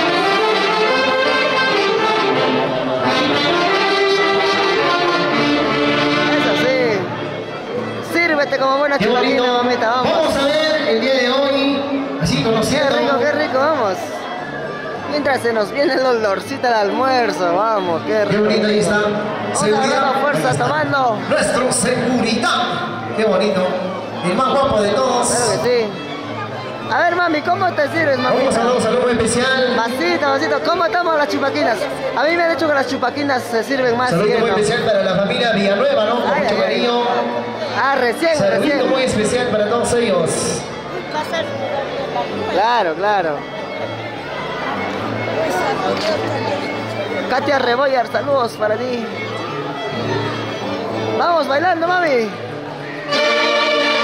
Eso sí. Sírvete como buena
Qué bonito.
chupaquina, mamita, vamos.
Vamos a ver el día de hoy, así
Qué
conociendo.
rico, qué rico, vamos. Mientras se nos viene el olorcito al almuerzo, vamos, qué
Qué
rico.
bonito ahí está.
Vamos agarrando fuerza, tomando.
Nuestro seguridad. Qué bonito. El más guapo de todos.
Claro que sí. A ver, mami, ¿cómo te sirves,
Vamos a
mamita?
dar un saludo especial.
Vasito, vasito, ¿cómo estamos las chupaquinas? A mí me han dicho que las chupaquinas se sirven más.
Saludo muy
tierno.
especial para la familia Villanueva, ¿no? Con
Ay,
mucho
ay, ay.
cariño.
Ah, recién,
Saludo
recién.
muy especial para todos ellos.
Claro, claro. Katia Rebollar, saludos para ti. Vamos bailando, mami.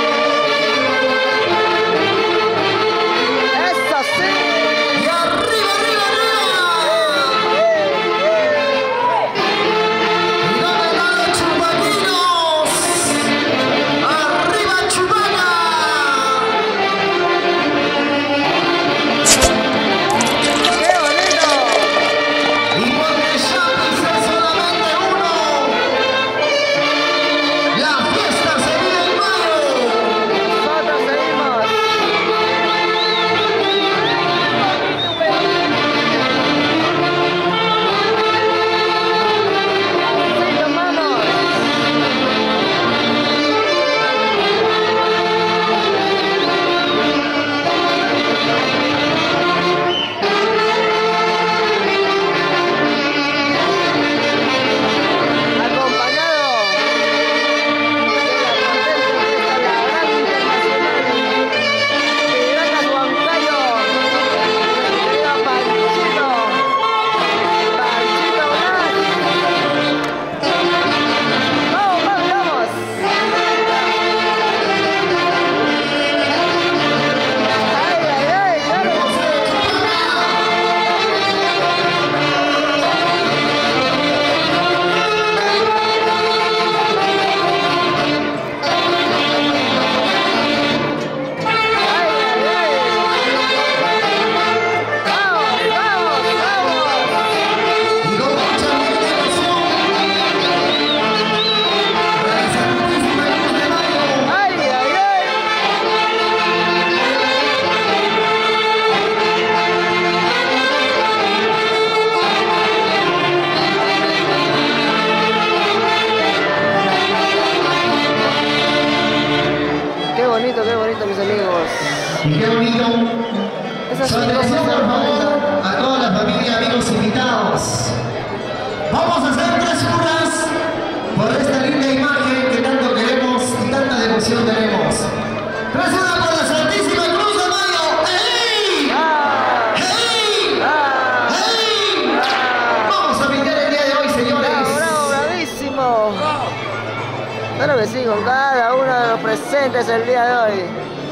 Y qué bonito. Salutación, por favor, a toda la familia, amigos invitados. Vamos a hacer tres curas por esta linda imagen que tanto queremos y tanta devoción tenemos. Tres curas por la Santísima Cruz de Mayo. ¡Hey! ¡Hey! ¡Hey! Vamos a pintar el día de hoy, señores.
Bravo, bravo, bravísimo. Claro que sí, con cada uno de los presentes el día de hoy.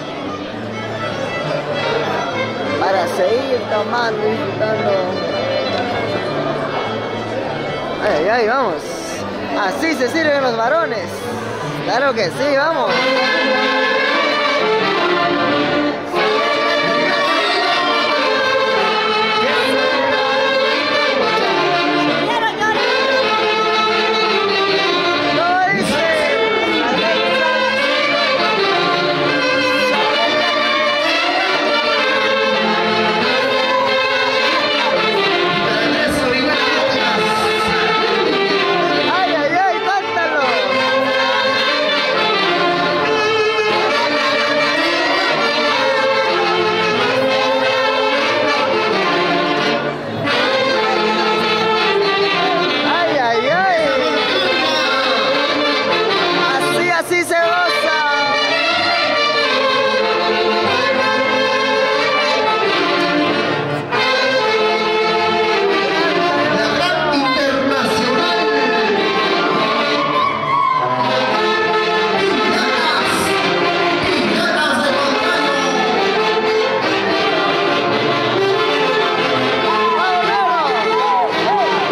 Para seguir tomando y disfrutando. Ay, ay, vamos. Así se sirven los varones. Claro que sí, vamos.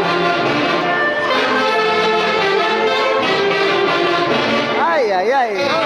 Ay, ay, ay.